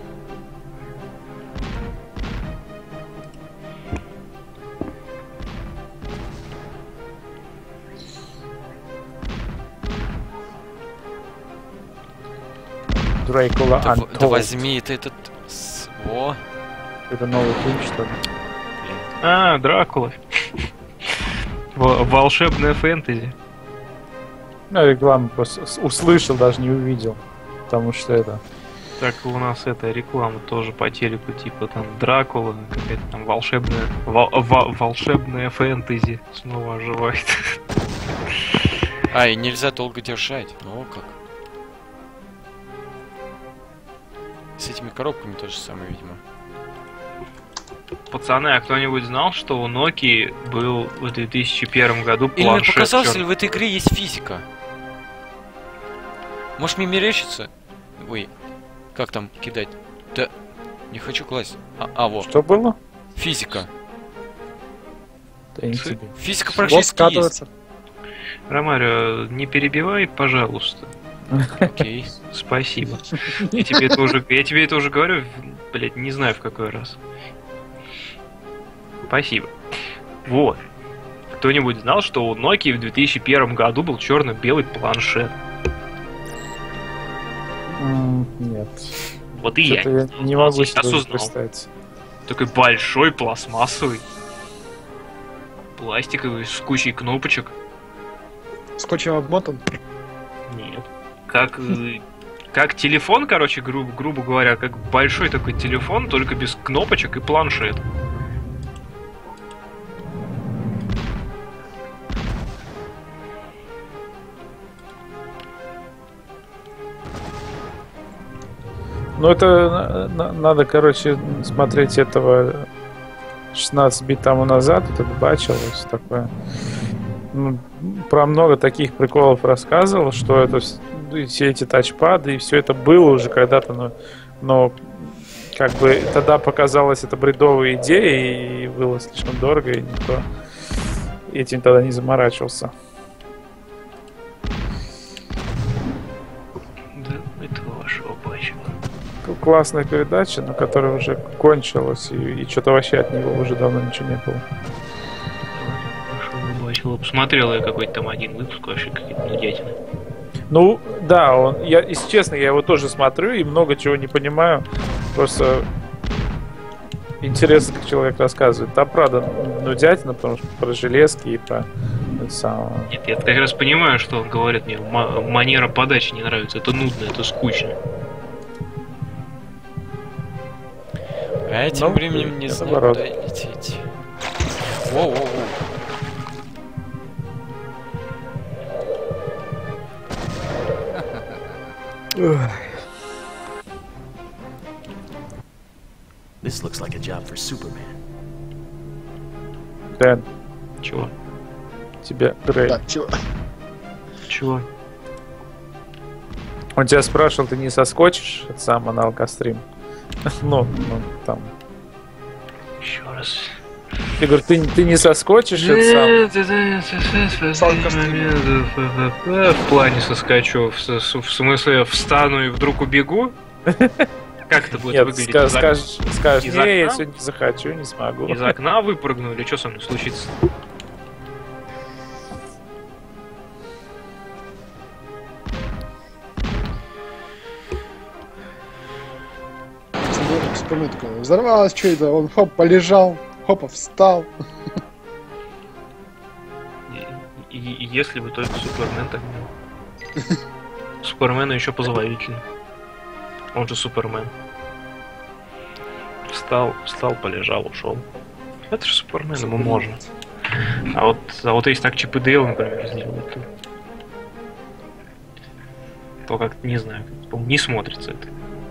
Дракула Да, в- Untold. да возьми ты этот... с- О, Это новый фильм, что ли? блин. А, Дракула. Во- Волшебное фэнтези. Ну, рекламу просто с- услышал, даже не увидел. Потому что это... Так у нас эта реклама тоже по телеку, типа там Дракула, какая-то там волшебная, вол- во- волшебная фэнтези снова оживает. А, и нельзя долго держать. Ну, как. С этими коробками то же самое, видимо. Пацаны, а кто-нибудь знал, что у Nokia был в две тысячи первом году Или мне планшет показалось, чёрный? или в этой игре есть физика? Может мне мерещится? Ой, как там кидать? Да, не хочу класть. А, а вот, Что было? физика. Да не Фи- тебе. Физика Вот практически есть. скатывается. Ромарио, не перебивай, пожалуйста. Окей. Спасибо. Я тебе это уже, я тебе это уже говорю, блять, не знаю в какой раз. Спасибо. Вот. Кто-нибудь знал, что у Nokia в две тысячи первом году был черно-белый планшет? М, Нет. Вот и я. Что-то я не могу Сейчас себе узнал. представить. Такой большой, пластмассовый, пластиковый, с кучей кнопочек. Скотчем обмотан. Нет. Как, э, как телефон, короче, грубо, грубо говоря, как большой такой телефон, только без кнопочек и планшет. Ну, это на- на- надо, короче, смотреть этого шестнадцать бит тому назад, этот бачил, все такое. Ну, про много таких приколов рассказывал, что это вс- и все эти тачпады, и все это было уже когда-то, но, но как бы тогда показалось это бредовой идеей, и было слишком дорого, и никто этим тогда не заморачивался. Да, это вашего бачила. Классная передача, но которая уже кончилась, и, и что-то вообще от него уже давно ничего не было. Вашего бачила. Посмотрел я какой-то там один выпуск, вообще какие-то нудятины. Ну, да, он, я, если честно, я его тоже смотрю и много чего не понимаю. Просто интересно, как человек рассказывает. Там, правда, нудятина, потому что про железки и про это самое. Нет, я как раз понимаю, что он говорит, мне ма- манера подачи не нравится, это нудно, это скучно. А я тем Ну, временем не знаю, наоборот. куда лететь. Воу-воу-воу. This looks like a job for Superman. Дэн, Чего? тебе Грей. Так, чего? Чего? Он тебя спрашивал, ты не соскочишь от самого на алкострим? Ну, ну, там. Еще раз. Я говорю, ты, ты не соскочишь от самого? В плане соскочу, в, с- в смысле встану и вдруг убегу? Как это будет Нет, выглядеть? ска- Из, ок- скажешь, скажешь, из не, я окна? сегодня не захочу, не смогу. из окна выпрыгну или что со мной случится? Супермен такой, взорвалось, что это? Он хоп, полежал, хопа, встал. И, и- и если бы только Супермен так был. Супермена еще позволительно. Он же Супермен. Встал, встал, полежал, ушел. Это же Супермен, ему можно. А вот, а вот если так Чип и Дейл, например, сделают, то, то как-то не знаю, по-моему, не смотрится это.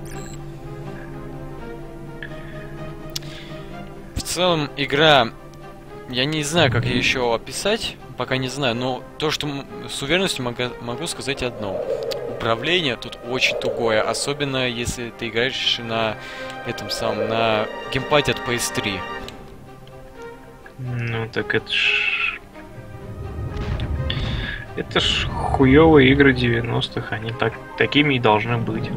В целом, игра... Я не знаю, как ее еще описать, пока не знаю, но то, что м- с уверенностью могу, могу сказать одно. Управление тут очень тугое, особенно если ты играешь на этом самом, на геймпаде от пи эс три. Ну так это ж... Это ж хуёвые игры девяностых, они так, такими и должны быть.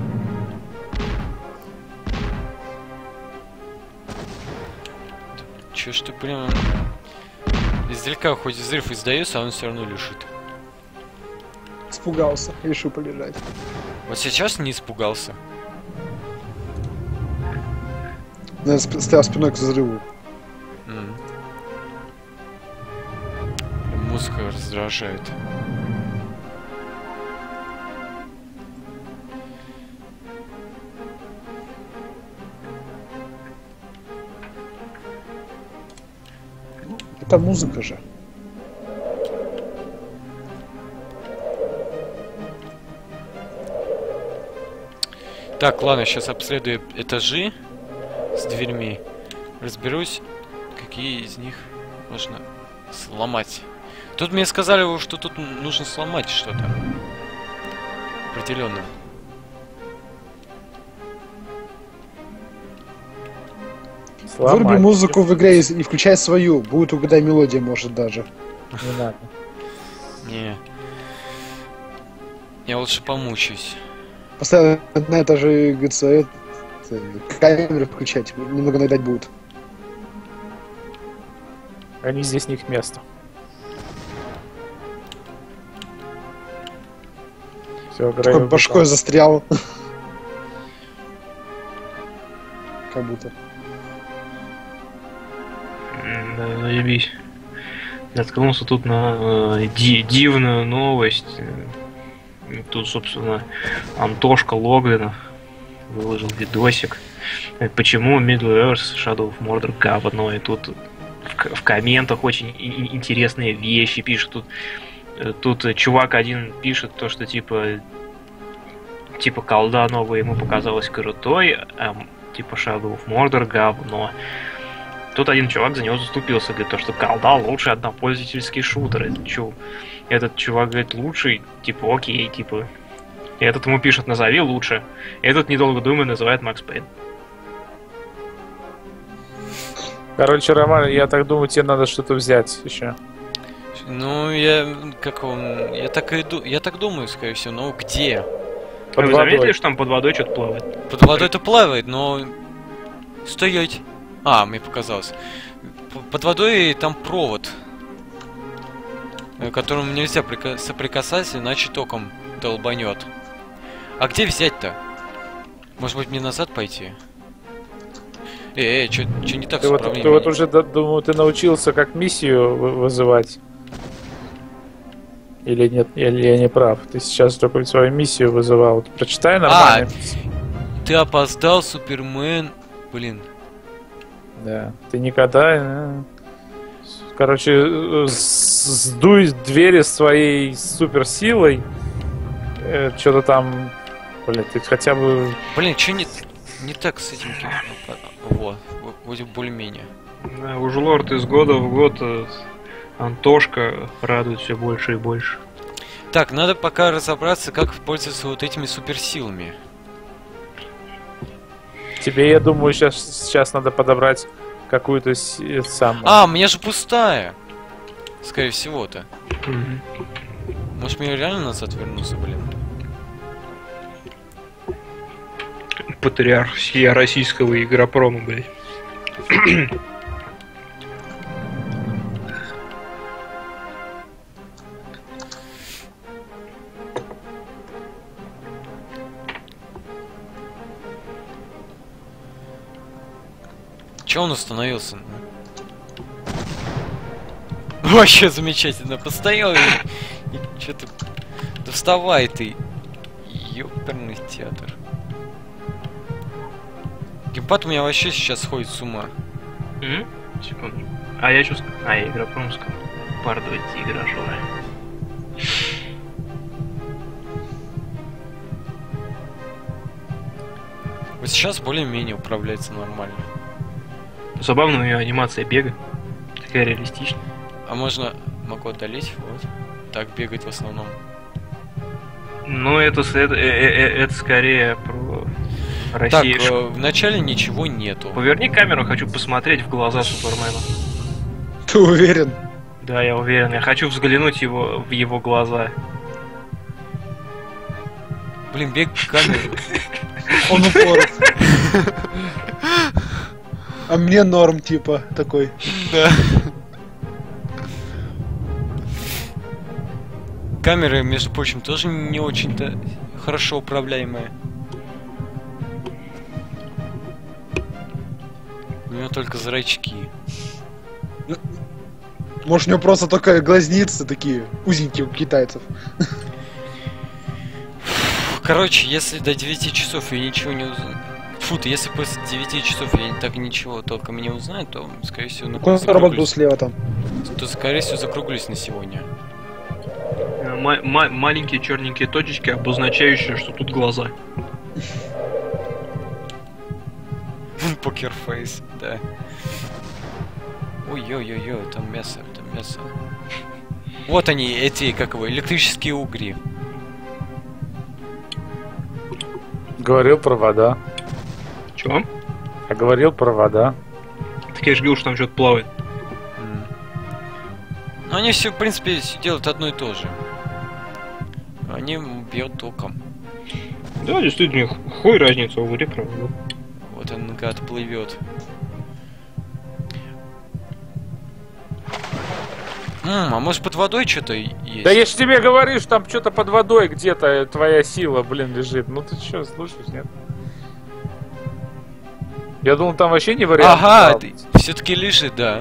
Чё ж ты прям... Издалека хоть взрыв издается, а он все равно лежит. Испугался, решил полежать. Вот сейчас не испугался. Наверное, сп- стоял спиной к взрыву. М. Музыка раздражает. Это музыка же. Так, ладно, сейчас обследую этажи с дверьми. Разберусь, какие из них можно сломать. Тут мне сказали, что тут нужно сломать что-то. Определенно. Сломать. Выруби музыку в игре и и включай свою. Будет угадай мелодия, может даже. Не надо. Не. Я лучше помучаюсь. Постоянно на этаже, говорится, это, камеры включать. Немного наедать будет. Они здесь не их место. Все, Такой башкой застрял. Как будто. М, Да, заебись. Наткнулся тут на э, ди- дивную новость. Э, Тут, собственно, Антошка Логвинов выложил видосик. Э, Почему Middle-earth Shadow of Mordor говно. И тут в, к- в комментах очень и- и- интересные вещи пишут. Тут, э, тут э, чувак один пишет то, что типа типа колда новая ему показалась крутой, а типа Shadow of Mordor говно. Тут один чувак за него заступился, говорит, то, что колда лучший однопользовательский шутер. Это чё? Этот чувак говорит, лучший, типа, окей, типа. И этот ему пишет, назови лучше. Этот, недолго думая, называет Макс Пейн. Короче, Роман, я так думаю, тебе надо что-то взять еще. Ну, я как он. Я так и ду- я так думаю, скорее всего, но где? Под Вы водой. заметили, что там под водой что-то плавает? Под водой это плавает, но. Стоять. А, мне показалось. П- Под водой там провод, э, к которому нельзя прика- соприкасаться, иначе током долбанет. А где взять-то? Может быть, мне назад пойти? Эй, эй, чё, чё не так Ты с вот, управлением? ты вот уже, да, думаю, ты научился как миссию вы- вызывать. Или нет, или я не прав. Ты сейчас только свою миссию вызывал. Вот прочитай нормально. Ты опоздал, Супермен. Блин. Да. Ты никогда... э, Короче, э, с- сдуй двери своей суперсилой. Э, Что-то там... Блин, ты хотя бы... Блин, чё не, не так с этим? ки- Вот, в- вроде более-менее. Да, уж лорд из года в год э, Антошка радует все больше и больше. Так, надо пока разобраться, как пользоваться вот этими суперсилами. Тебе, я думаю, сейчас, сейчас надо подобрать какую-то с- э, самую... А, у меня же пустая. Скорее всего-то. Может, мне реально назад вернуться, блин? Патриарх всея российского игропрома, блядь. Че он остановился? Вообще замечательно. Постоял и... и Че ты... Да вставай ты. Ёперный театр. Геймпад у меня вообще сейчас сходит с ума. М? Секунду. А я что сказал? А, я игропром сказал. Пардуйте, игра желаю. Вот сейчас более-менее управляется нормально. Забавная у нее анимация бега. Такая реалистичная. А можно... Могу отдалить, вот. Так бегать в основном. Ну, это, с- это, э- э- это скорее про Так, Россию. э, в начале ничего нету. Поверни камеру, хочу посмотреть в глаза Супермена. Ты уверен? Да, я уверен, я хочу взглянуть его, в его глаза. Блин, бег камеры. Он упорот. А мне норм, типа, такой. Да. Камеры, между прочим, тоже не очень-то хорошо управляемые. У него только зрачки. Может, у него просто только глазницы такие узенькие у китайцев. Короче, если до девяти часов я ничего не узнаю... Фу, ты, если после девяти часов я так ничего толком не узнаю, то, скорее всего, на Какой робот был слева там? то, скорее всего, закруглюсь на сегодня. Э, ма- ма- маленькие черненькие точечки, обозначающие, что тут глаза. Покерфейс, да. Ой-ой-ой-ой, там мясо, там мясо. Вот они, эти, как его, электрические угри. Говорил про вода. Чё? Я говорил про вода. Так я же говорил, что там что-то плавает. М. Ну, они все, в принципе, всё делают одно и то же. Они бьют током. Да, действительно, х- хуй разница, угри проводу. Вот он, гад, плывет. М, а может под водой что-то есть? Да я ж тебе говорю, что там что-то под водой где-то твоя сила, блин, лежит. Ну ты что, слушаешь, нет? Я думал, там вообще не вариант. Ага, плавать. все-таки лежит, да.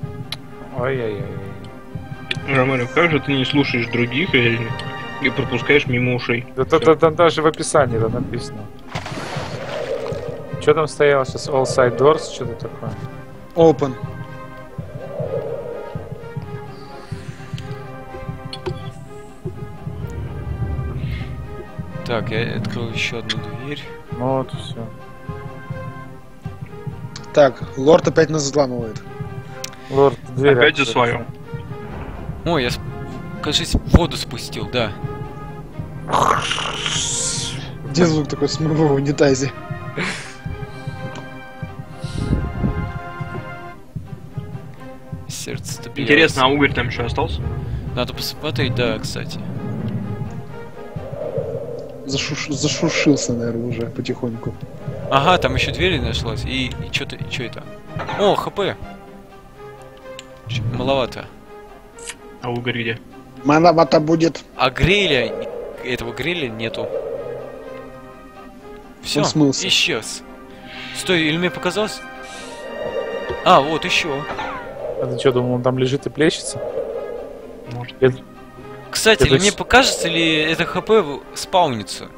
Ой-ой-ой. Ромарио, как же ты не слушаешь других и, и пропускаешь мимо ушей? Да та- та- там даже в описании это написано. Что там стояло сейчас? All side doors, что-то такое. Open. Так, я открыл еще одну дверь. Ну вот, все. Так, лорд опять нас взламывает. Лорд, дверь. Опять за открыта. свое. Ой, я, сп- кажись, воду спустил, да. Где звук такой с моего в унитазе? Сердце стабилизируется. Интересно, а угорь там еще остался? Надо посмотреть, да, кстати. Зашуш... Зашушился, наверное, уже потихоньку. Ага, там еще дверь нашлась. И, и что-то, и что это? О, хп. Ч- маловато. А угорь где? Манавата будет. А гриля, этого гриля нету. Все, Он смылся. исчез. Стой, или мне показалось? А, вот еще. А ты что, думал, он там лежит и плещется? Может. Это- Кстати, Это или мне с- покажется, или это хп в- спаунится?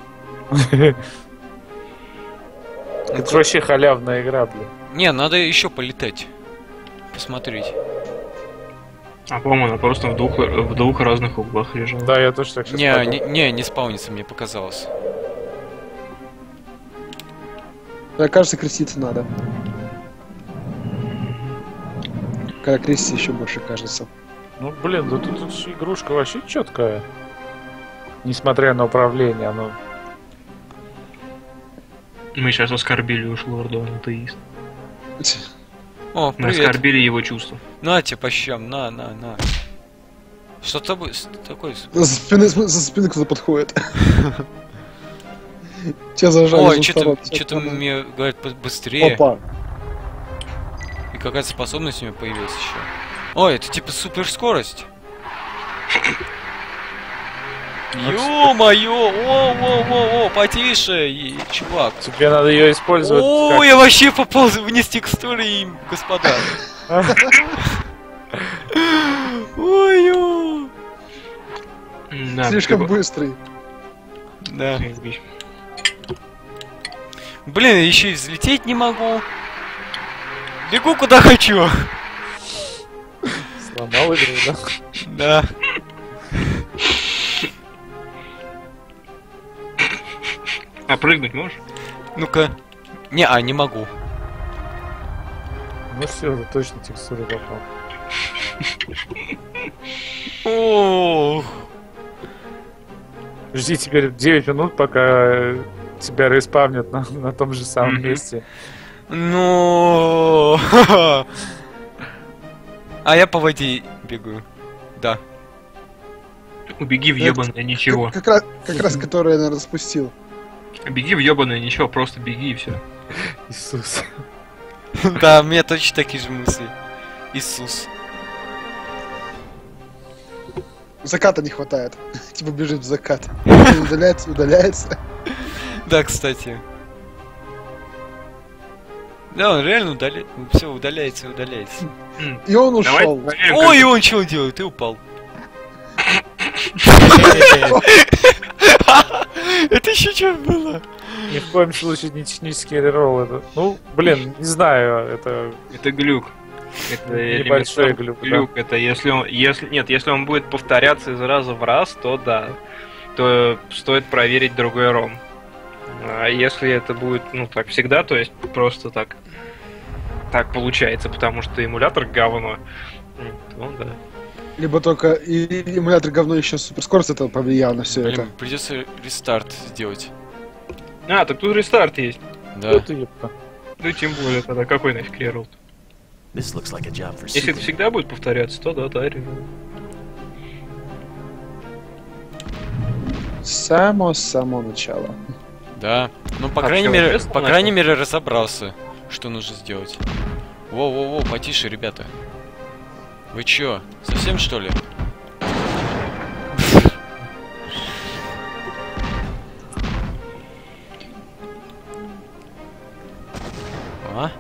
Это же вообще халявная игра, блин. Не, надо еще полетать. Посмотреть. А по-моему, она просто в двух, в двух разных углах лежала. Да, я тоже так сейчас Не, подумал. не, не, не спаунится, мне показалось. Мне кажется, креститься надо. Когда креститься еще больше кажется. Ну, блин, да тут, тут же игрушка вообще четкая. Несмотря на управление, оно... Мы сейчас оскорбили уж лорда, он атеист. О, Мы привет. оскорбили его чувства. На тебе по щам, на, на, на. Что тобой с- такое? с- За спины, за спины кто-то подходит. Тебя зажали. Ой, за что-то, второй. что-то мне говорят по- быстрее. Опа. И какая-то способность у меня появилась еще. Ой, это типа суперскорость. Ё-моё! О-о-о-о! Потише, и- чувак. Тебе надо ее использовать. О, как- я вообще попал вниз текстуры, и, господа. Ой-ё! Да, Слишком ты- быстрый. Да. Блин, еще и взлететь не могу. Бегу куда хочу. Сломал игру, да? Да. А прыгнуть можешь? Ну-ка. Не, а, не могу. Ну все, уже точно текстуру попал. Ох. Жди теперь девять минут, пока э, тебя респавнят на, на том же самом Мгм. месте. Ну. А я по воде бегаю. Да. Убеги в Это ёбаное ничего. Как, как раз, как раз который я, наверное, спустил. Беги в ёбаное ничего, просто беги и все. Иисус. Да, у меня точно такие же мысли. Иисус. Заката не хватает. Типа бежит в закат. Удаляется, удаляется. Да, кстати. Да, он реально удаляет. Все, удаляется, удаляется. И он Давай ушел. проверим, Ой, как- он что делает? Ты упал. Это еще что было? Ни в коем случае не технический реролл это. Ну, блин, не знаю, это... Это глюк. Это Небольшой элементарный глюк, да. глюк. Это если он, если нет, если он будет повторяться из раза в раз, то да, то стоит проверить другой ром. А если это будет, ну так всегда, то есть просто так, так получается, потому что эмулятор говно, то да. Либо только и эмулятор говно еще суперскорость это повлиял на все это. Блин, придется рестарт сделать. А, так тут рестарт есть. Да. Вот и ёпта. Ну тем более тогда какой нафиг реролл? This looks like a job for Если это super. всегда будет повторяться, то да, да, реролл. Само само начало. Да. Ну, по А крайней чё, мере, тест по начал? крайней мере, разобрался, что нужно сделать. Воу-воу-воу, потише, ребята. Вы чё, совсем что ли? А?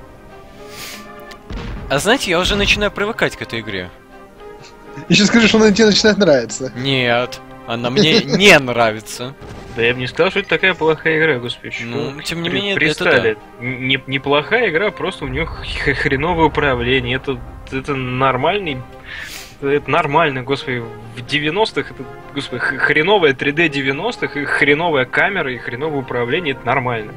А знаете, я уже начинаю привыкать к этой игре. Еще скажи, что она тебе начинает нравиться. Нет, она мне не нравится. Да я бы не сказал, что это такая плохая игра, господи. что Ну, вы тем не при- менее, это пристали. Не, неплохая игра, просто у нее хреновое управление. Это, это нормальный это, это нормально, господи, в девяностых это, господи, х- хреновая три дэ девяностых, и хреновая камера, и хреновое управление, это нормально.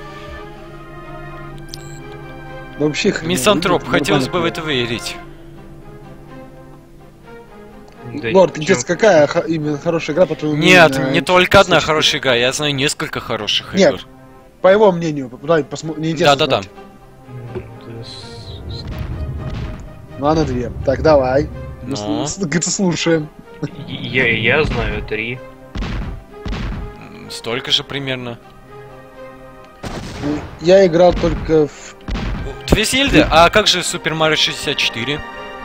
Вообще хрен. Мизантроп, Ну, хотелось бы в нормально. это верить. Да Лорд, ничего. интересно, какая х- именно хорошая игра, по твоему Нет, мнению, не на только одна шестьдесят четыре? хорошая игра, я знаю несколько хороших Нет. игр. По его мнению, давай посмотрим. Мне интересно Да-да-да. знать. Да с- Ну, а на две. Так, давай. Мы Ну. с- с- слушаем. Я, я знаю три. М, Столько же примерно. Я играл только в... Две Зельды? А как же Супер Марио шестьдесят четыре?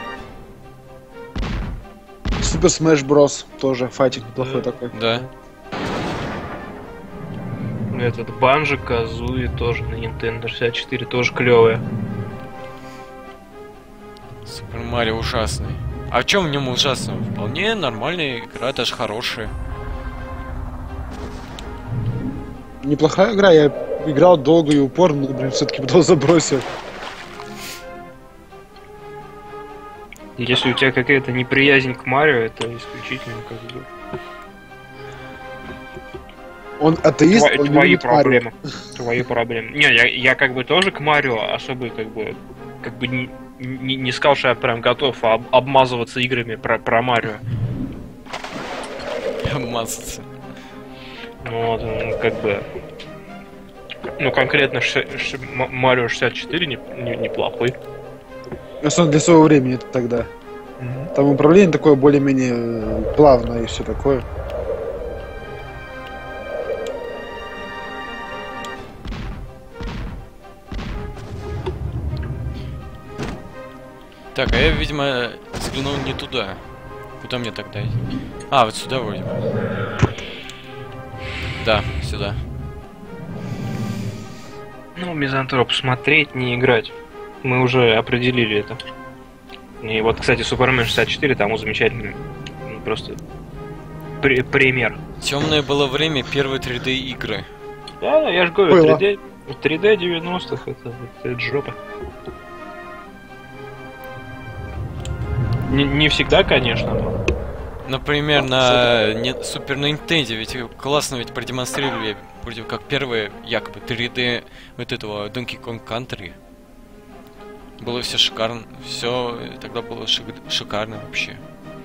Супер Смэш Брос. Тоже файтинг неплохой Да. такой. Да. Этот Банжи, Казуи тоже на Nintendo шестьдесят четыре тоже клевая. Супер Марио ужасный. А в чем в нем ужасно? Вполне нормальная игра, даже хорошая. Неплохая игра, я играл долго и упорно, но, блин, все-таки потом забросил. Если у тебя какая-то неприязнь к Марио, это исключительно как бы Он атеист, Тво- он не твои любит Марио. проблемы. Твои проблемы. Не, я, я как бы тоже к Марио особо как бы как бы не, не, не сказал, что я прям готов об- обмазываться играми про, про Марио. Обмазаться. Ну, вот, ну, как бы. Ну, конкретно ше- ше- М- Марио шестьдесят четыре не, не- неплохой. Особенно для своего времени это тогда. Там управление такое более-менее э, плавное и все такое. Так, а я, видимо, взглянул не туда. Куда мне тогда? А, вот сюда вроде. Да, сюда. Ну, Мизантроп, смотреть, не играть. Мы уже определили это. И вот, кстати, Супермен шестьдесят четыре тому замечательный. ну, Просто при- пример. Темное было время первой три дэ игры. Да, да, я же говорю, Было. три дэ, три дэ девяностых это, это, это жопа. Не, не всегда, конечно, но... Например, А, на не- Супер Nintendo ведь классно ведь продемонстрировали вроде как первые якобы три дэ вот этого Donkey Kong Country. Было все шикарно, все тогда было шик- шикарно вообще.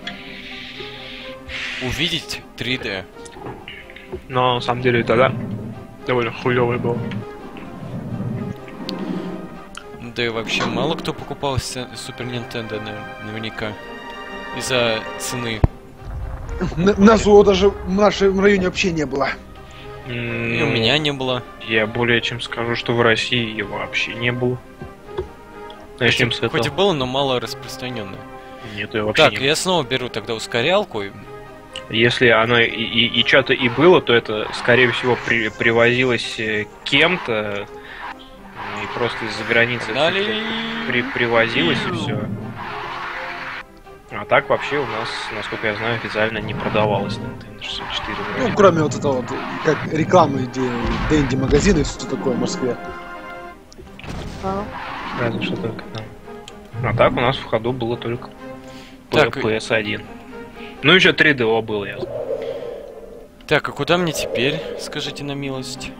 Увидеть три дэ. Но на самом деле тогда довольно хуёвый был. Да и вообще мало кто покупал Супер Nintendo наверняка из-за цены. На, нас его даже в нашем районе вообще не было. И у меня не было. Я более чем скажу, что в России его вообще не было. Начнем с этого. Хоть и было, но мало распространенное. Нет, его вообще Так, не было. я снова беру тогда ускорялку. и- Если оно и, и, и что-то и было, то это, скорее всего, при- привозилось э, кем-то и просто из-за границы Погнали! всё при, привозилось и все. А так вообще у нас, насколько я знаю, официально не продавалось на Nintendo шестьдесят четыре. Ну, кроме вот этого вот, как рекламы, где Дэнди магазины и все такое в Москве. Разве что только там. А так у нас в ходу было только Так, пи эс один. Ну еще три дэ о было, я знаю. Так, а куда мне теперь, скажите на милость?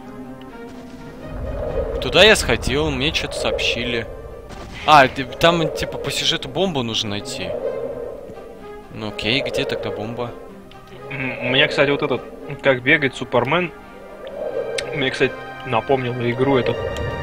Туда я сходил, мне что-то сообщили. А, ты- там типа по сюжету бомбу нужно найти. Ну окей, где тогда бомба? М, Мне, кстати, вот этот, как бегает Супермен, мне, кстати, напомнил игру эту.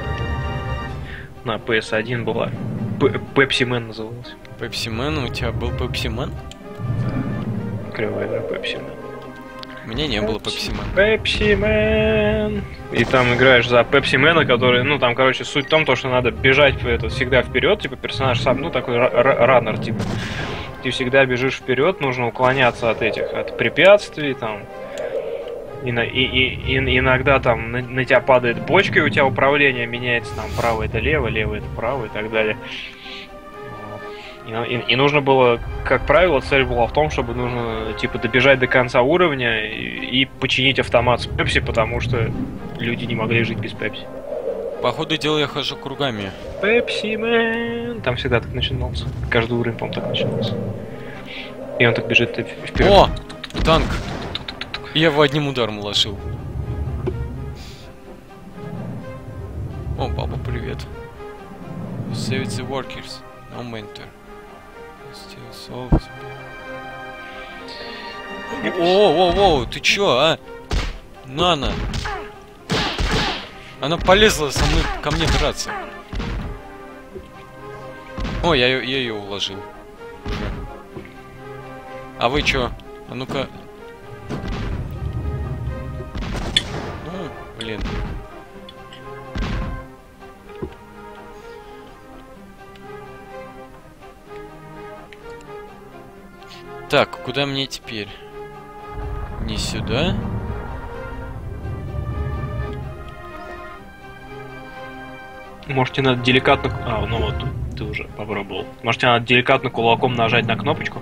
На пи эс один была. Пепси Мэн называлась. Пепси Мэн, у тебя был Пепси Мэн? Клевая игра Пепси Мэн. У меня не было Пепси Мэн. Пепси Мэн. И там играешь за Пепси Мэна, который, ну там, короче, суть в том, то, что надо бежать это, всегда вперед, типа персонаж сам, ну такой ра- ра- раннер, типа. Ты всегда бежишь вперед, нужно уклоняться от этих, от препятствий, там. И, на- и, и- и- иногда там на, на тебя падает бочка, и у тебя управление меняется, там, право это лево, лево это право и так далее. И, и- и нужно было, как правило, цель была в том, чтобы нужно, типа, добежать до конца уровня и, и починить автомат с Пепси, потому что люди не могли жить без Пепси. По ходу дела я хожу кругами. Пепси Мэн. Там всегда так начинался. Каждый уровень, по-моему, так начинался. И он так бежит вперед. О! Танк! Я его одним ударом уложил. О, папа, привет. Save the workers. No mentor. Still solves. О, о, о, ты чё, а? Нана. Она полезла со мной ко мне драться. О, я, я ее уложил. Уже. А вы чё? А ну-ка. Ну, блин. Так, куда мне теперь? Не сюда. Может, тебе надо деликатно... А, ну вот, ты уже попробовал. Может, тебе надо деликатно кулаком нажать на кнопочку?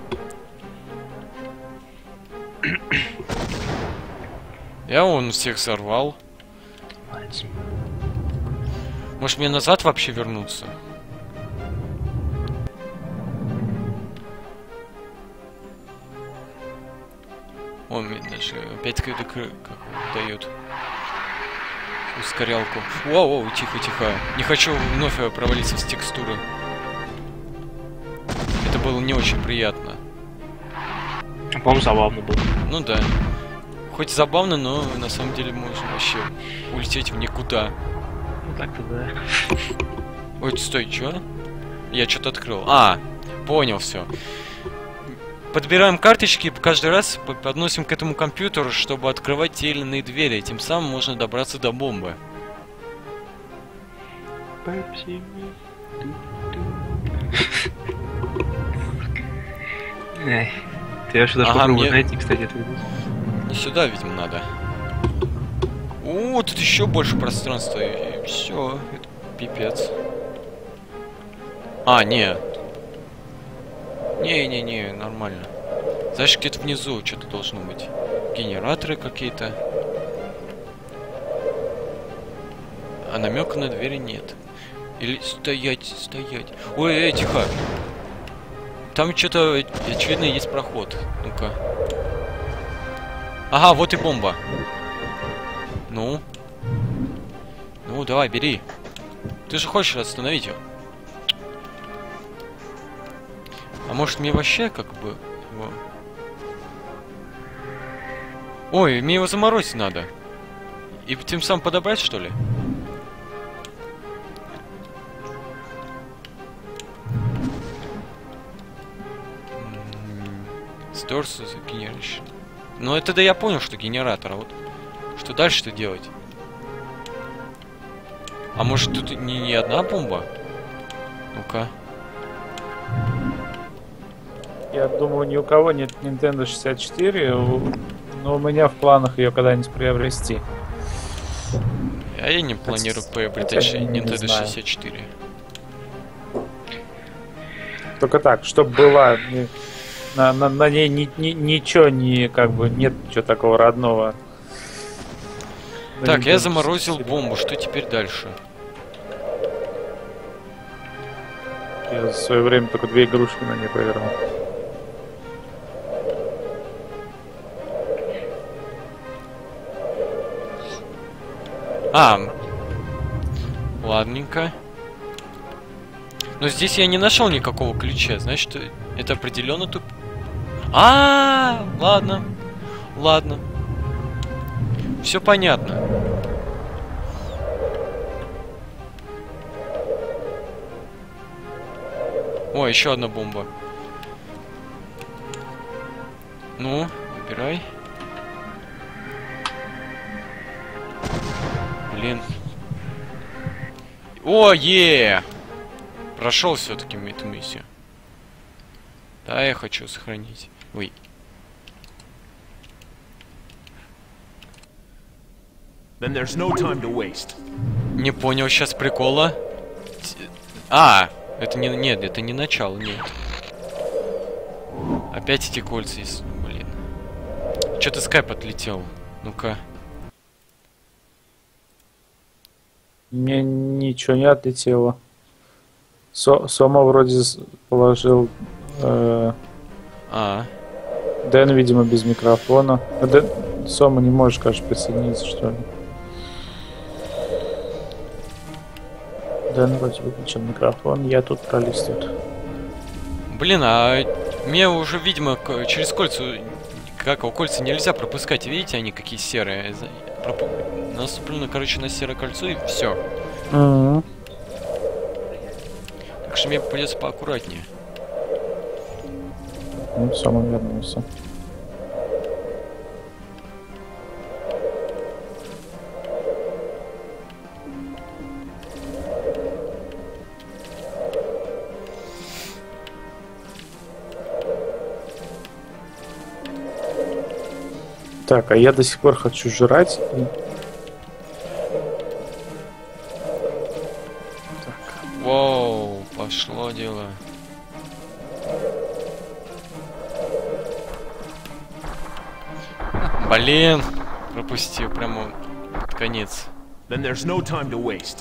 Я вон всех сорвал. Может, мне назад вообще вернуться? Он мне даже опять как дает ускорялку. Воу, тихо, тихо. Не хочу вновь провалиться с текстуры. Это было не очень приятно. По-моему, забавно было. Ну да. Хоть забавно, но на самом деле можно вообще улететь в никуда. Ну так-то да. Ой, стой, чё? Я что-то открыл. А, понял все. Подбираем карточки, каждый раз подносим к этому компьютеру, чтобы открывать те или иные двери. Тем самым можно добраться до бомбы. Эй, ты вообще даже Ага, попробовал мне- найти, кстати, это. Не сюда, видимо, надо. О, тут еще больше пространства. И все, это пипец. А, не. Не-не-не, нормально. Знаешь, где-то внизу что-то должно быть. Генераторы какие-то. А намека на двери нет. Или стоять, стоять. Ой, эй, тихо. Там что-то, очевидно, есть проход. Ну-ка. Ага, вот и бомба. Ну? Ну, давай, бери. Ты же хочешь остановить ее? А может мне вообще как бы его... Ой, мне его заморозить надо. И тем самым подобрать, что ли? Stores Generation. Ну это да я понял, что генератор, а вот что дальше-то делать? А может тут не, не одна бомба? Ну-ка. Я думаю, ни у кого нет Nintendo шестьдесят четыре, у- но у меня в планах ее когда-нибудь приобрести. А я не планирую приобретать хотя не Nintendo знаю. шестьдесят четыре. Только так, чтобы была не- на, на, на ней ни- ни- ничего не как бы нет ничего такого родного. На Так, я Nintendo заморозил шестьдесят четыре. бомбу. Что теперь дальше? Я в свое время только две игрушки на ней повернул. А, ладненько. Но здесь я не нашел никакого ключа. Значит, это определенно туп... А, -а, а, ладно, ладно. Все понятно. О, еще одна бомба. Ну, выбирай. Блин. О, е! Прошел все-таки эту миссию. Да, я хочу сохранить. Ой. Then there's no time to waste. Не понял сейчас прикола. Т- А, это не... Нет, это не начало, нет. Опять эти кольца есть. Блин. Что-то скайп отлетел. Ну-ка. Мне ничего не отлетело. Со- Сома вроде с- положил э, А, Дэн, видимо, без микрофона. А Дэн, Сома, не можешь, кажется, присоединиться, что ли? Дэн вроде выключил микрофон, я тут пролистываю. Блин, а мне уже, видимо, к- через кольца... Как его, кольца нельзя пропускать, видите, они какие серые. За- пропу- Наступлено, короче, на серое кольцо и все. Мгм. Так что мне придется поаккуратнее. Ну, Сома вернулся. Так, а я до сих пор хочу жрать. И... Воу, пошло дело. Блин, пропустил прямо под конец. Then there's no time to waste.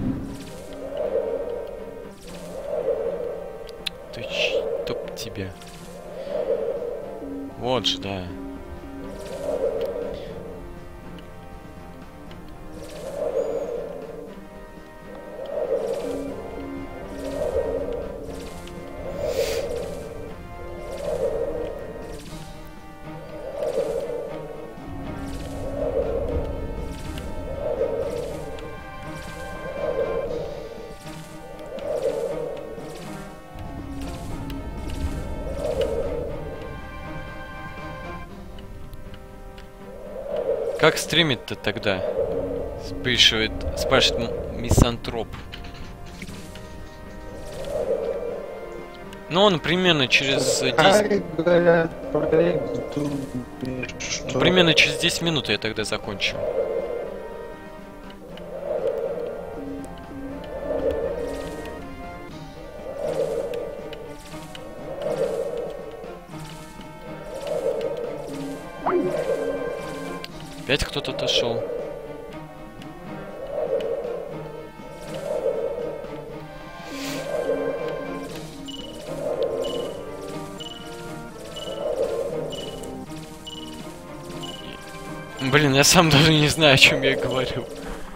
Ты чтоб тебя. Вот же, да. Как стримить-то тогда? Спрашивает, спрашивает м- мисантроп. Ну, он примерно через десять... ну, примерно через десять минут я тогда закончу. Опять кто-то отошел. Блин, я сам даже не знаю, о чем я говорю.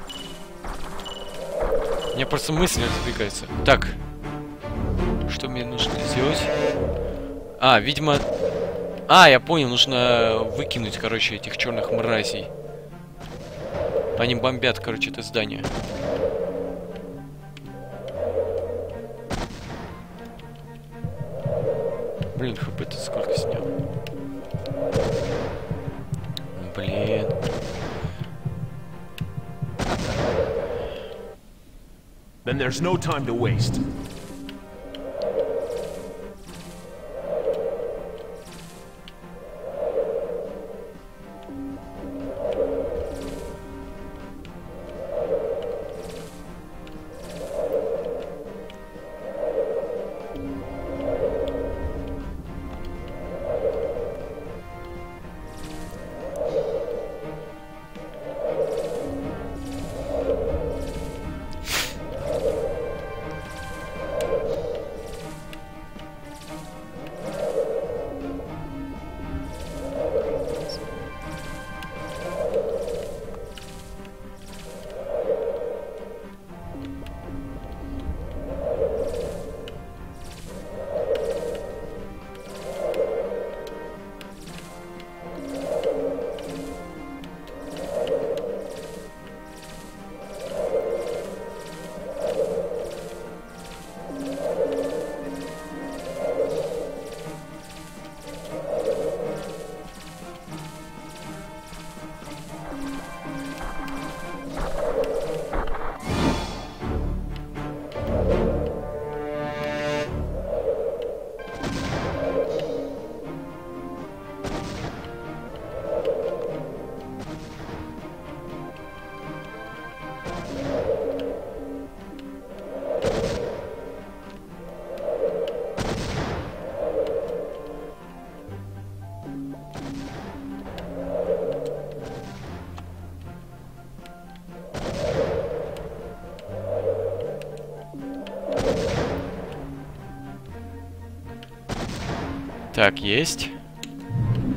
У меня просто мысли разбегаются. Так. Что мне нужно сделать? А, видимо... А, я понял, нужно выкинуть, короче, этих черных мразей. Они бомбят, короче, это здание. Блин, хп-то сколько снял? Блин. Then there's no time to waste. Так, есть.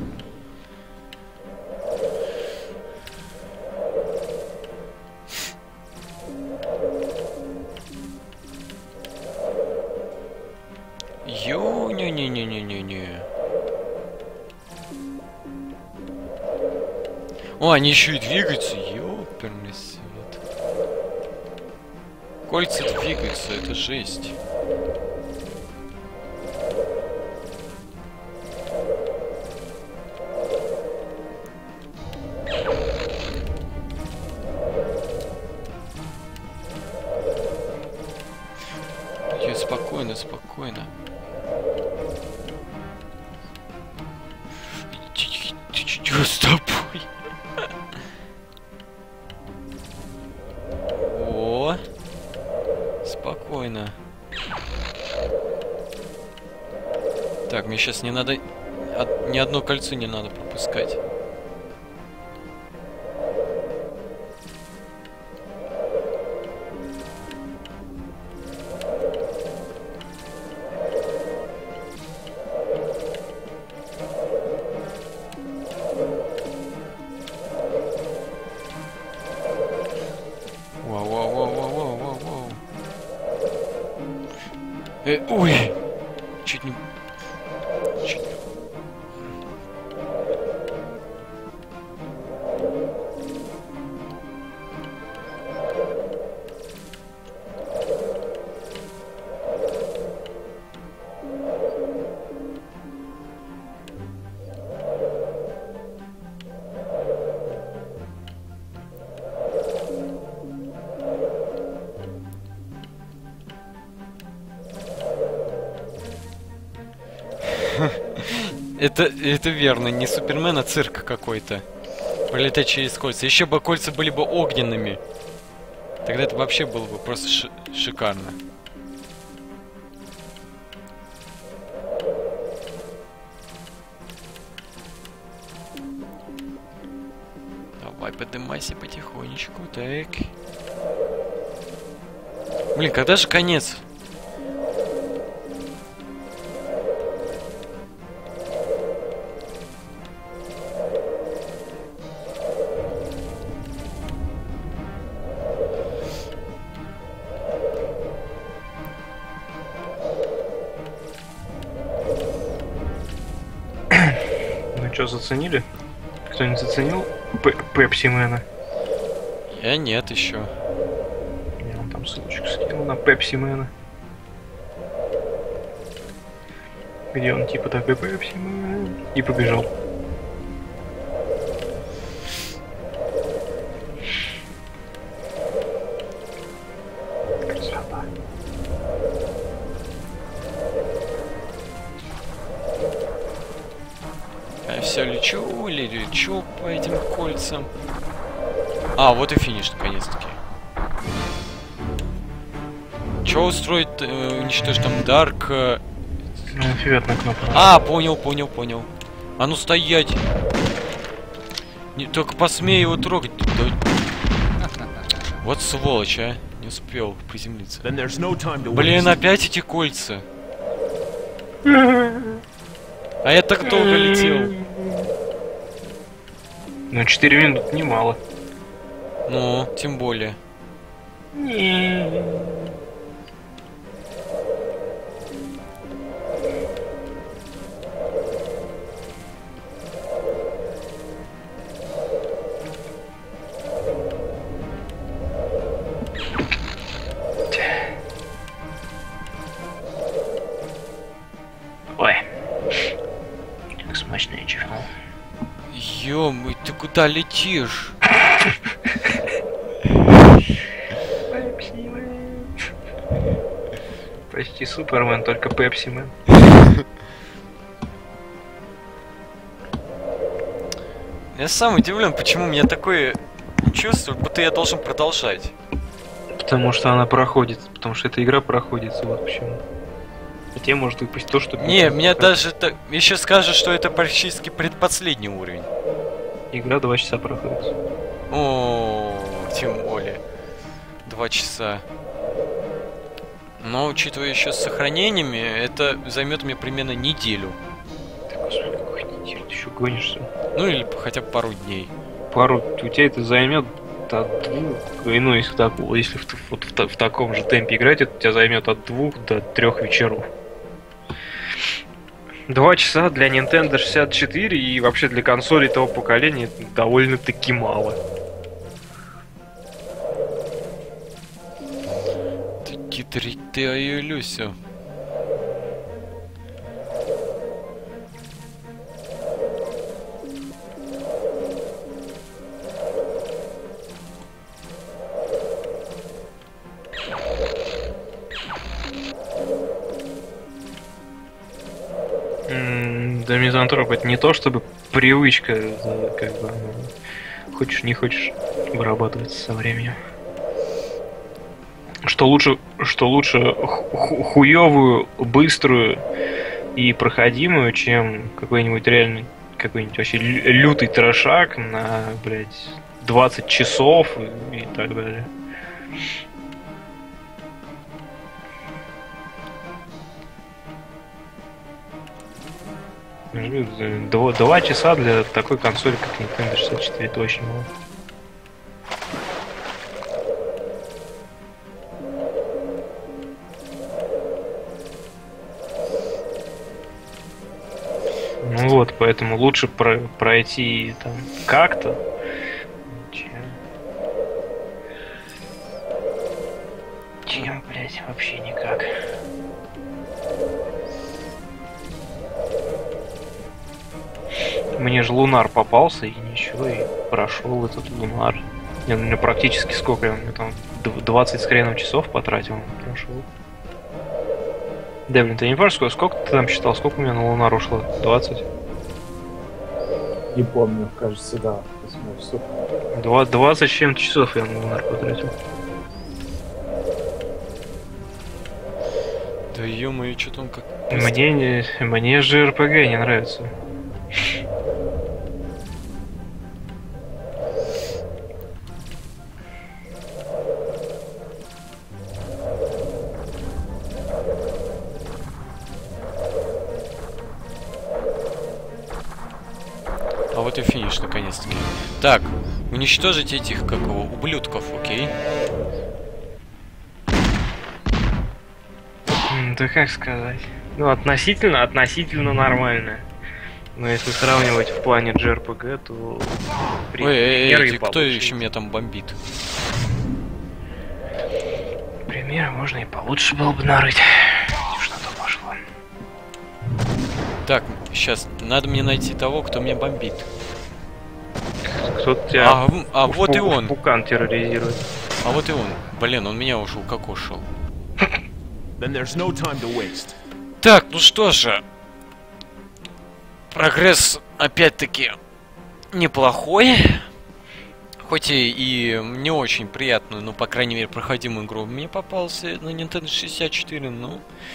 О, не-не-не-не-не-не. О, они еще и двигаются. Ёперный свет. Кольца двигаются, это жесть. Я спокойно, спокойно. Чё с тобой? О, спокойно. Так, мне сейчас не надо... Од... Ни одно кольцо не надо пропускать. Вау-вау-вау-вау-вау-вау-вау. Э, ой! Чуть не... Чуть... Это, это верно, не Супермен, а цирк какой-то. Пролетать через кольца. Еще бы кольца были бы огненными. Тогда это вообще было бы просто ши шикарно. Давай, поднимайся потихонечку, так. Блин, когда же конец? Что, заценили? Кто-нибудь заценил Пепсимена? Я нет еще. Я вам там ссылочку скинул на Пепсимена. Где он типа такой Пепсимен? И побежал. Красота. Я все лечу или лечу по этим кольцам. А, вот и финиш, наконец-таки. Че устроить, э, уничтожить там Дарк? Э... Ну, фиолетовая кнопка. А, понял, понял, понял. А ну стоять! Не, только посмей его трогать. Да... Вот сволочь, а. Не успел приземлиться. No Блин, опять эти кольца. А я так долго летел. Ну, четыре минуты немало. Ну, тем более. Ой. Как смачно я чихнул. Ё-моё, ты куда летишь? Почти Супермен, только Пепсимен. Я сам удивлен, почему у меня такое чувство, будто я должен продолжать. Потому что она проходит, потому что эта игра проходится, вот почему. А тебе может выпасть то, что... Не, меня даже так... Еще скажут, что это практически предпоследний уровень. Игра два часа проходит. О, тем более. Два часа. Но, учитывая еще с сохранениями, это займет мне примерно неделю. Ты, господи, какой неделю, ты еще гонишься? Ну или хотя бы пару дней. Пару... У тебя это займет от двух... Ну, если, так, если в, вот в, в таком же темпе играть, это у тебя займет от двух до трех вечеров. Два часа для Nintendo шестьдесят четыре и вообще для консолей того поколения довольно-таки мало. Хитрить ты, ай, Люся. Да, мизантроп, это не то чтобы привычка, это как бы, ну, хочешь не хочешь, вырабатывается со временем. Что лучше, что лучше ху- хуёвую, быструю и проходимую, чем какой-нибудь реальный, какой-нибудь вообще лю- лютый трешак на, блядь, двадцать часов и, и так далее. Два, два часа для такой консоли, как Nintendo шестьдесят четыре, это очень мало. Ну вот, поэтому лучше про пройти там как-то, чем... чем, блять, вообще никак. Мне же Лунар попался, и ничего, и прошел этот Лунар. Я, ну, практически сколько я, мне там двадцать с хреном часов потратил, прошел. Девлин, ты не помнишь, сколько, сколько ты там считал, сколько у меня на Лунар ушло? двадцать? Не помню, кажется, да. восемь часов. двадцать с чем-то часов я на Лунар потратил. Да ё-моё, что-то он как... Мне, не, мне же эр пи джи не нравится. А вот и финиш, наконец-таки. Так, уничтожить этих, как его, ублюдков, окей? Да как сказать? Ну, относительно, относительно нормально. Но если сравнивать в плане джей ар пи джи, то... Ой, эй, эй, кто получше. еще меня там бомбит? Примеры можно и получше было бы нарыть. Что-то пошло. Так, сейчас, надо мне найти того, кто меня бомбит. Кто-то тебя... А, м, а вот и он. Пукан терроризирует. А вот и он. Блин, он меня уже укокошил. Then there's no time to waste. Так, ну что же. Прогресс, опять-таки, неплохой. Хоть и, и не очень приятную, но, по крайней мере, проходимую игру мне попался на Nintendo шестьдесят четыре, ну...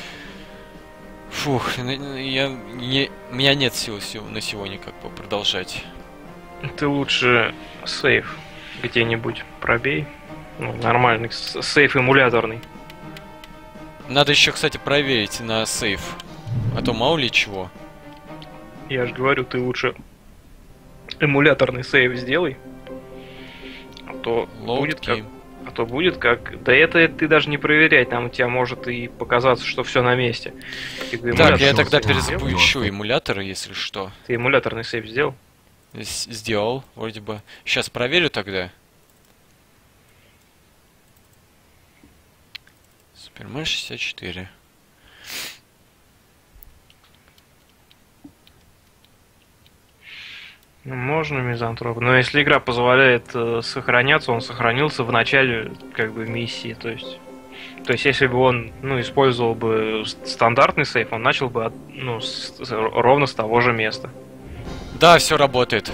Фух, я, не, у меня нет сил на сегодня как бы продолжать. Ты лучше сейф где-нибудь пробей. Ну, нормальный, сейф эмуляторный. Надо еще, кстати, проверить на сейф. А то мало ли чего. Я же говорю, ты лучше эмуляторный сейф сделай. А то Load будет как... game. А то будет как... Да это ты даже не проверять, там у тебя может и показаться, что все на месте. Ты Так, я эмуляторный тогда сейф сделал? перезапущу эмуляторы, если что. Ты эмуляторный сейф сделал? С- Сделал, вроде бы. Сейчас проверю тогда. Супермен шестьдесят четыре. Ну, можно мизантроп. Но если игра позволяет э, сохраняться, он сохранился в начале как бы миссии. То есть, то есть если бы он ну, использовал бы стандартный сейф, он начал бы от, ну, с- с- ровно с того же места. Да, все работает.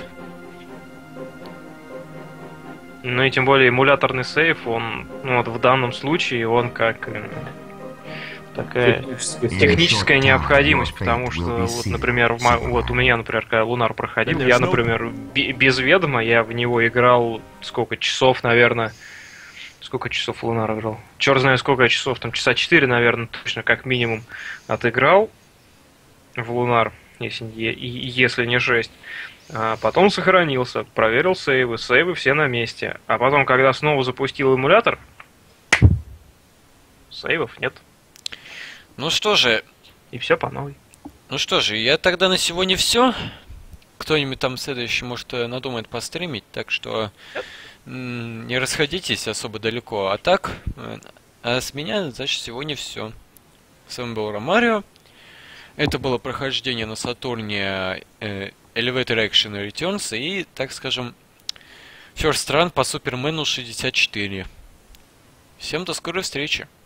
Ну и тем более эмуляторный сейф, он ну, вот в данном случае он как э, такая техническая необходимость, потому что вот, например, в мо- вот у меня, например, когда Лунар проходил, я, например, бе- без ведома, я в него играл сколько часов, наверное. Сколько часов в Лунар играл? Черт знает сколько часов, там часа четыре, наверное, точно как минимум отыграл в Лунар, если, е- и- если не шесть. А потом сохранился, проверил сейвы, сейвы все на месте. А потом, когда снова запустил эмулятор, сейвов нет. Ну что же, И все по новой. Ну что же, я тогда на сегодня все. Кто-нибудь там следующий, может, э, надумает постримить, так что м, не расходитесь особо далеко. А так, э, а с меня, значит, сегодня все. С вами был Ромарио. Это было прохождение на Сатурне э, Elevator Action Returns и, так скажем, First Run по Супермену шестьдесят четыре. Всем до скорой встречи.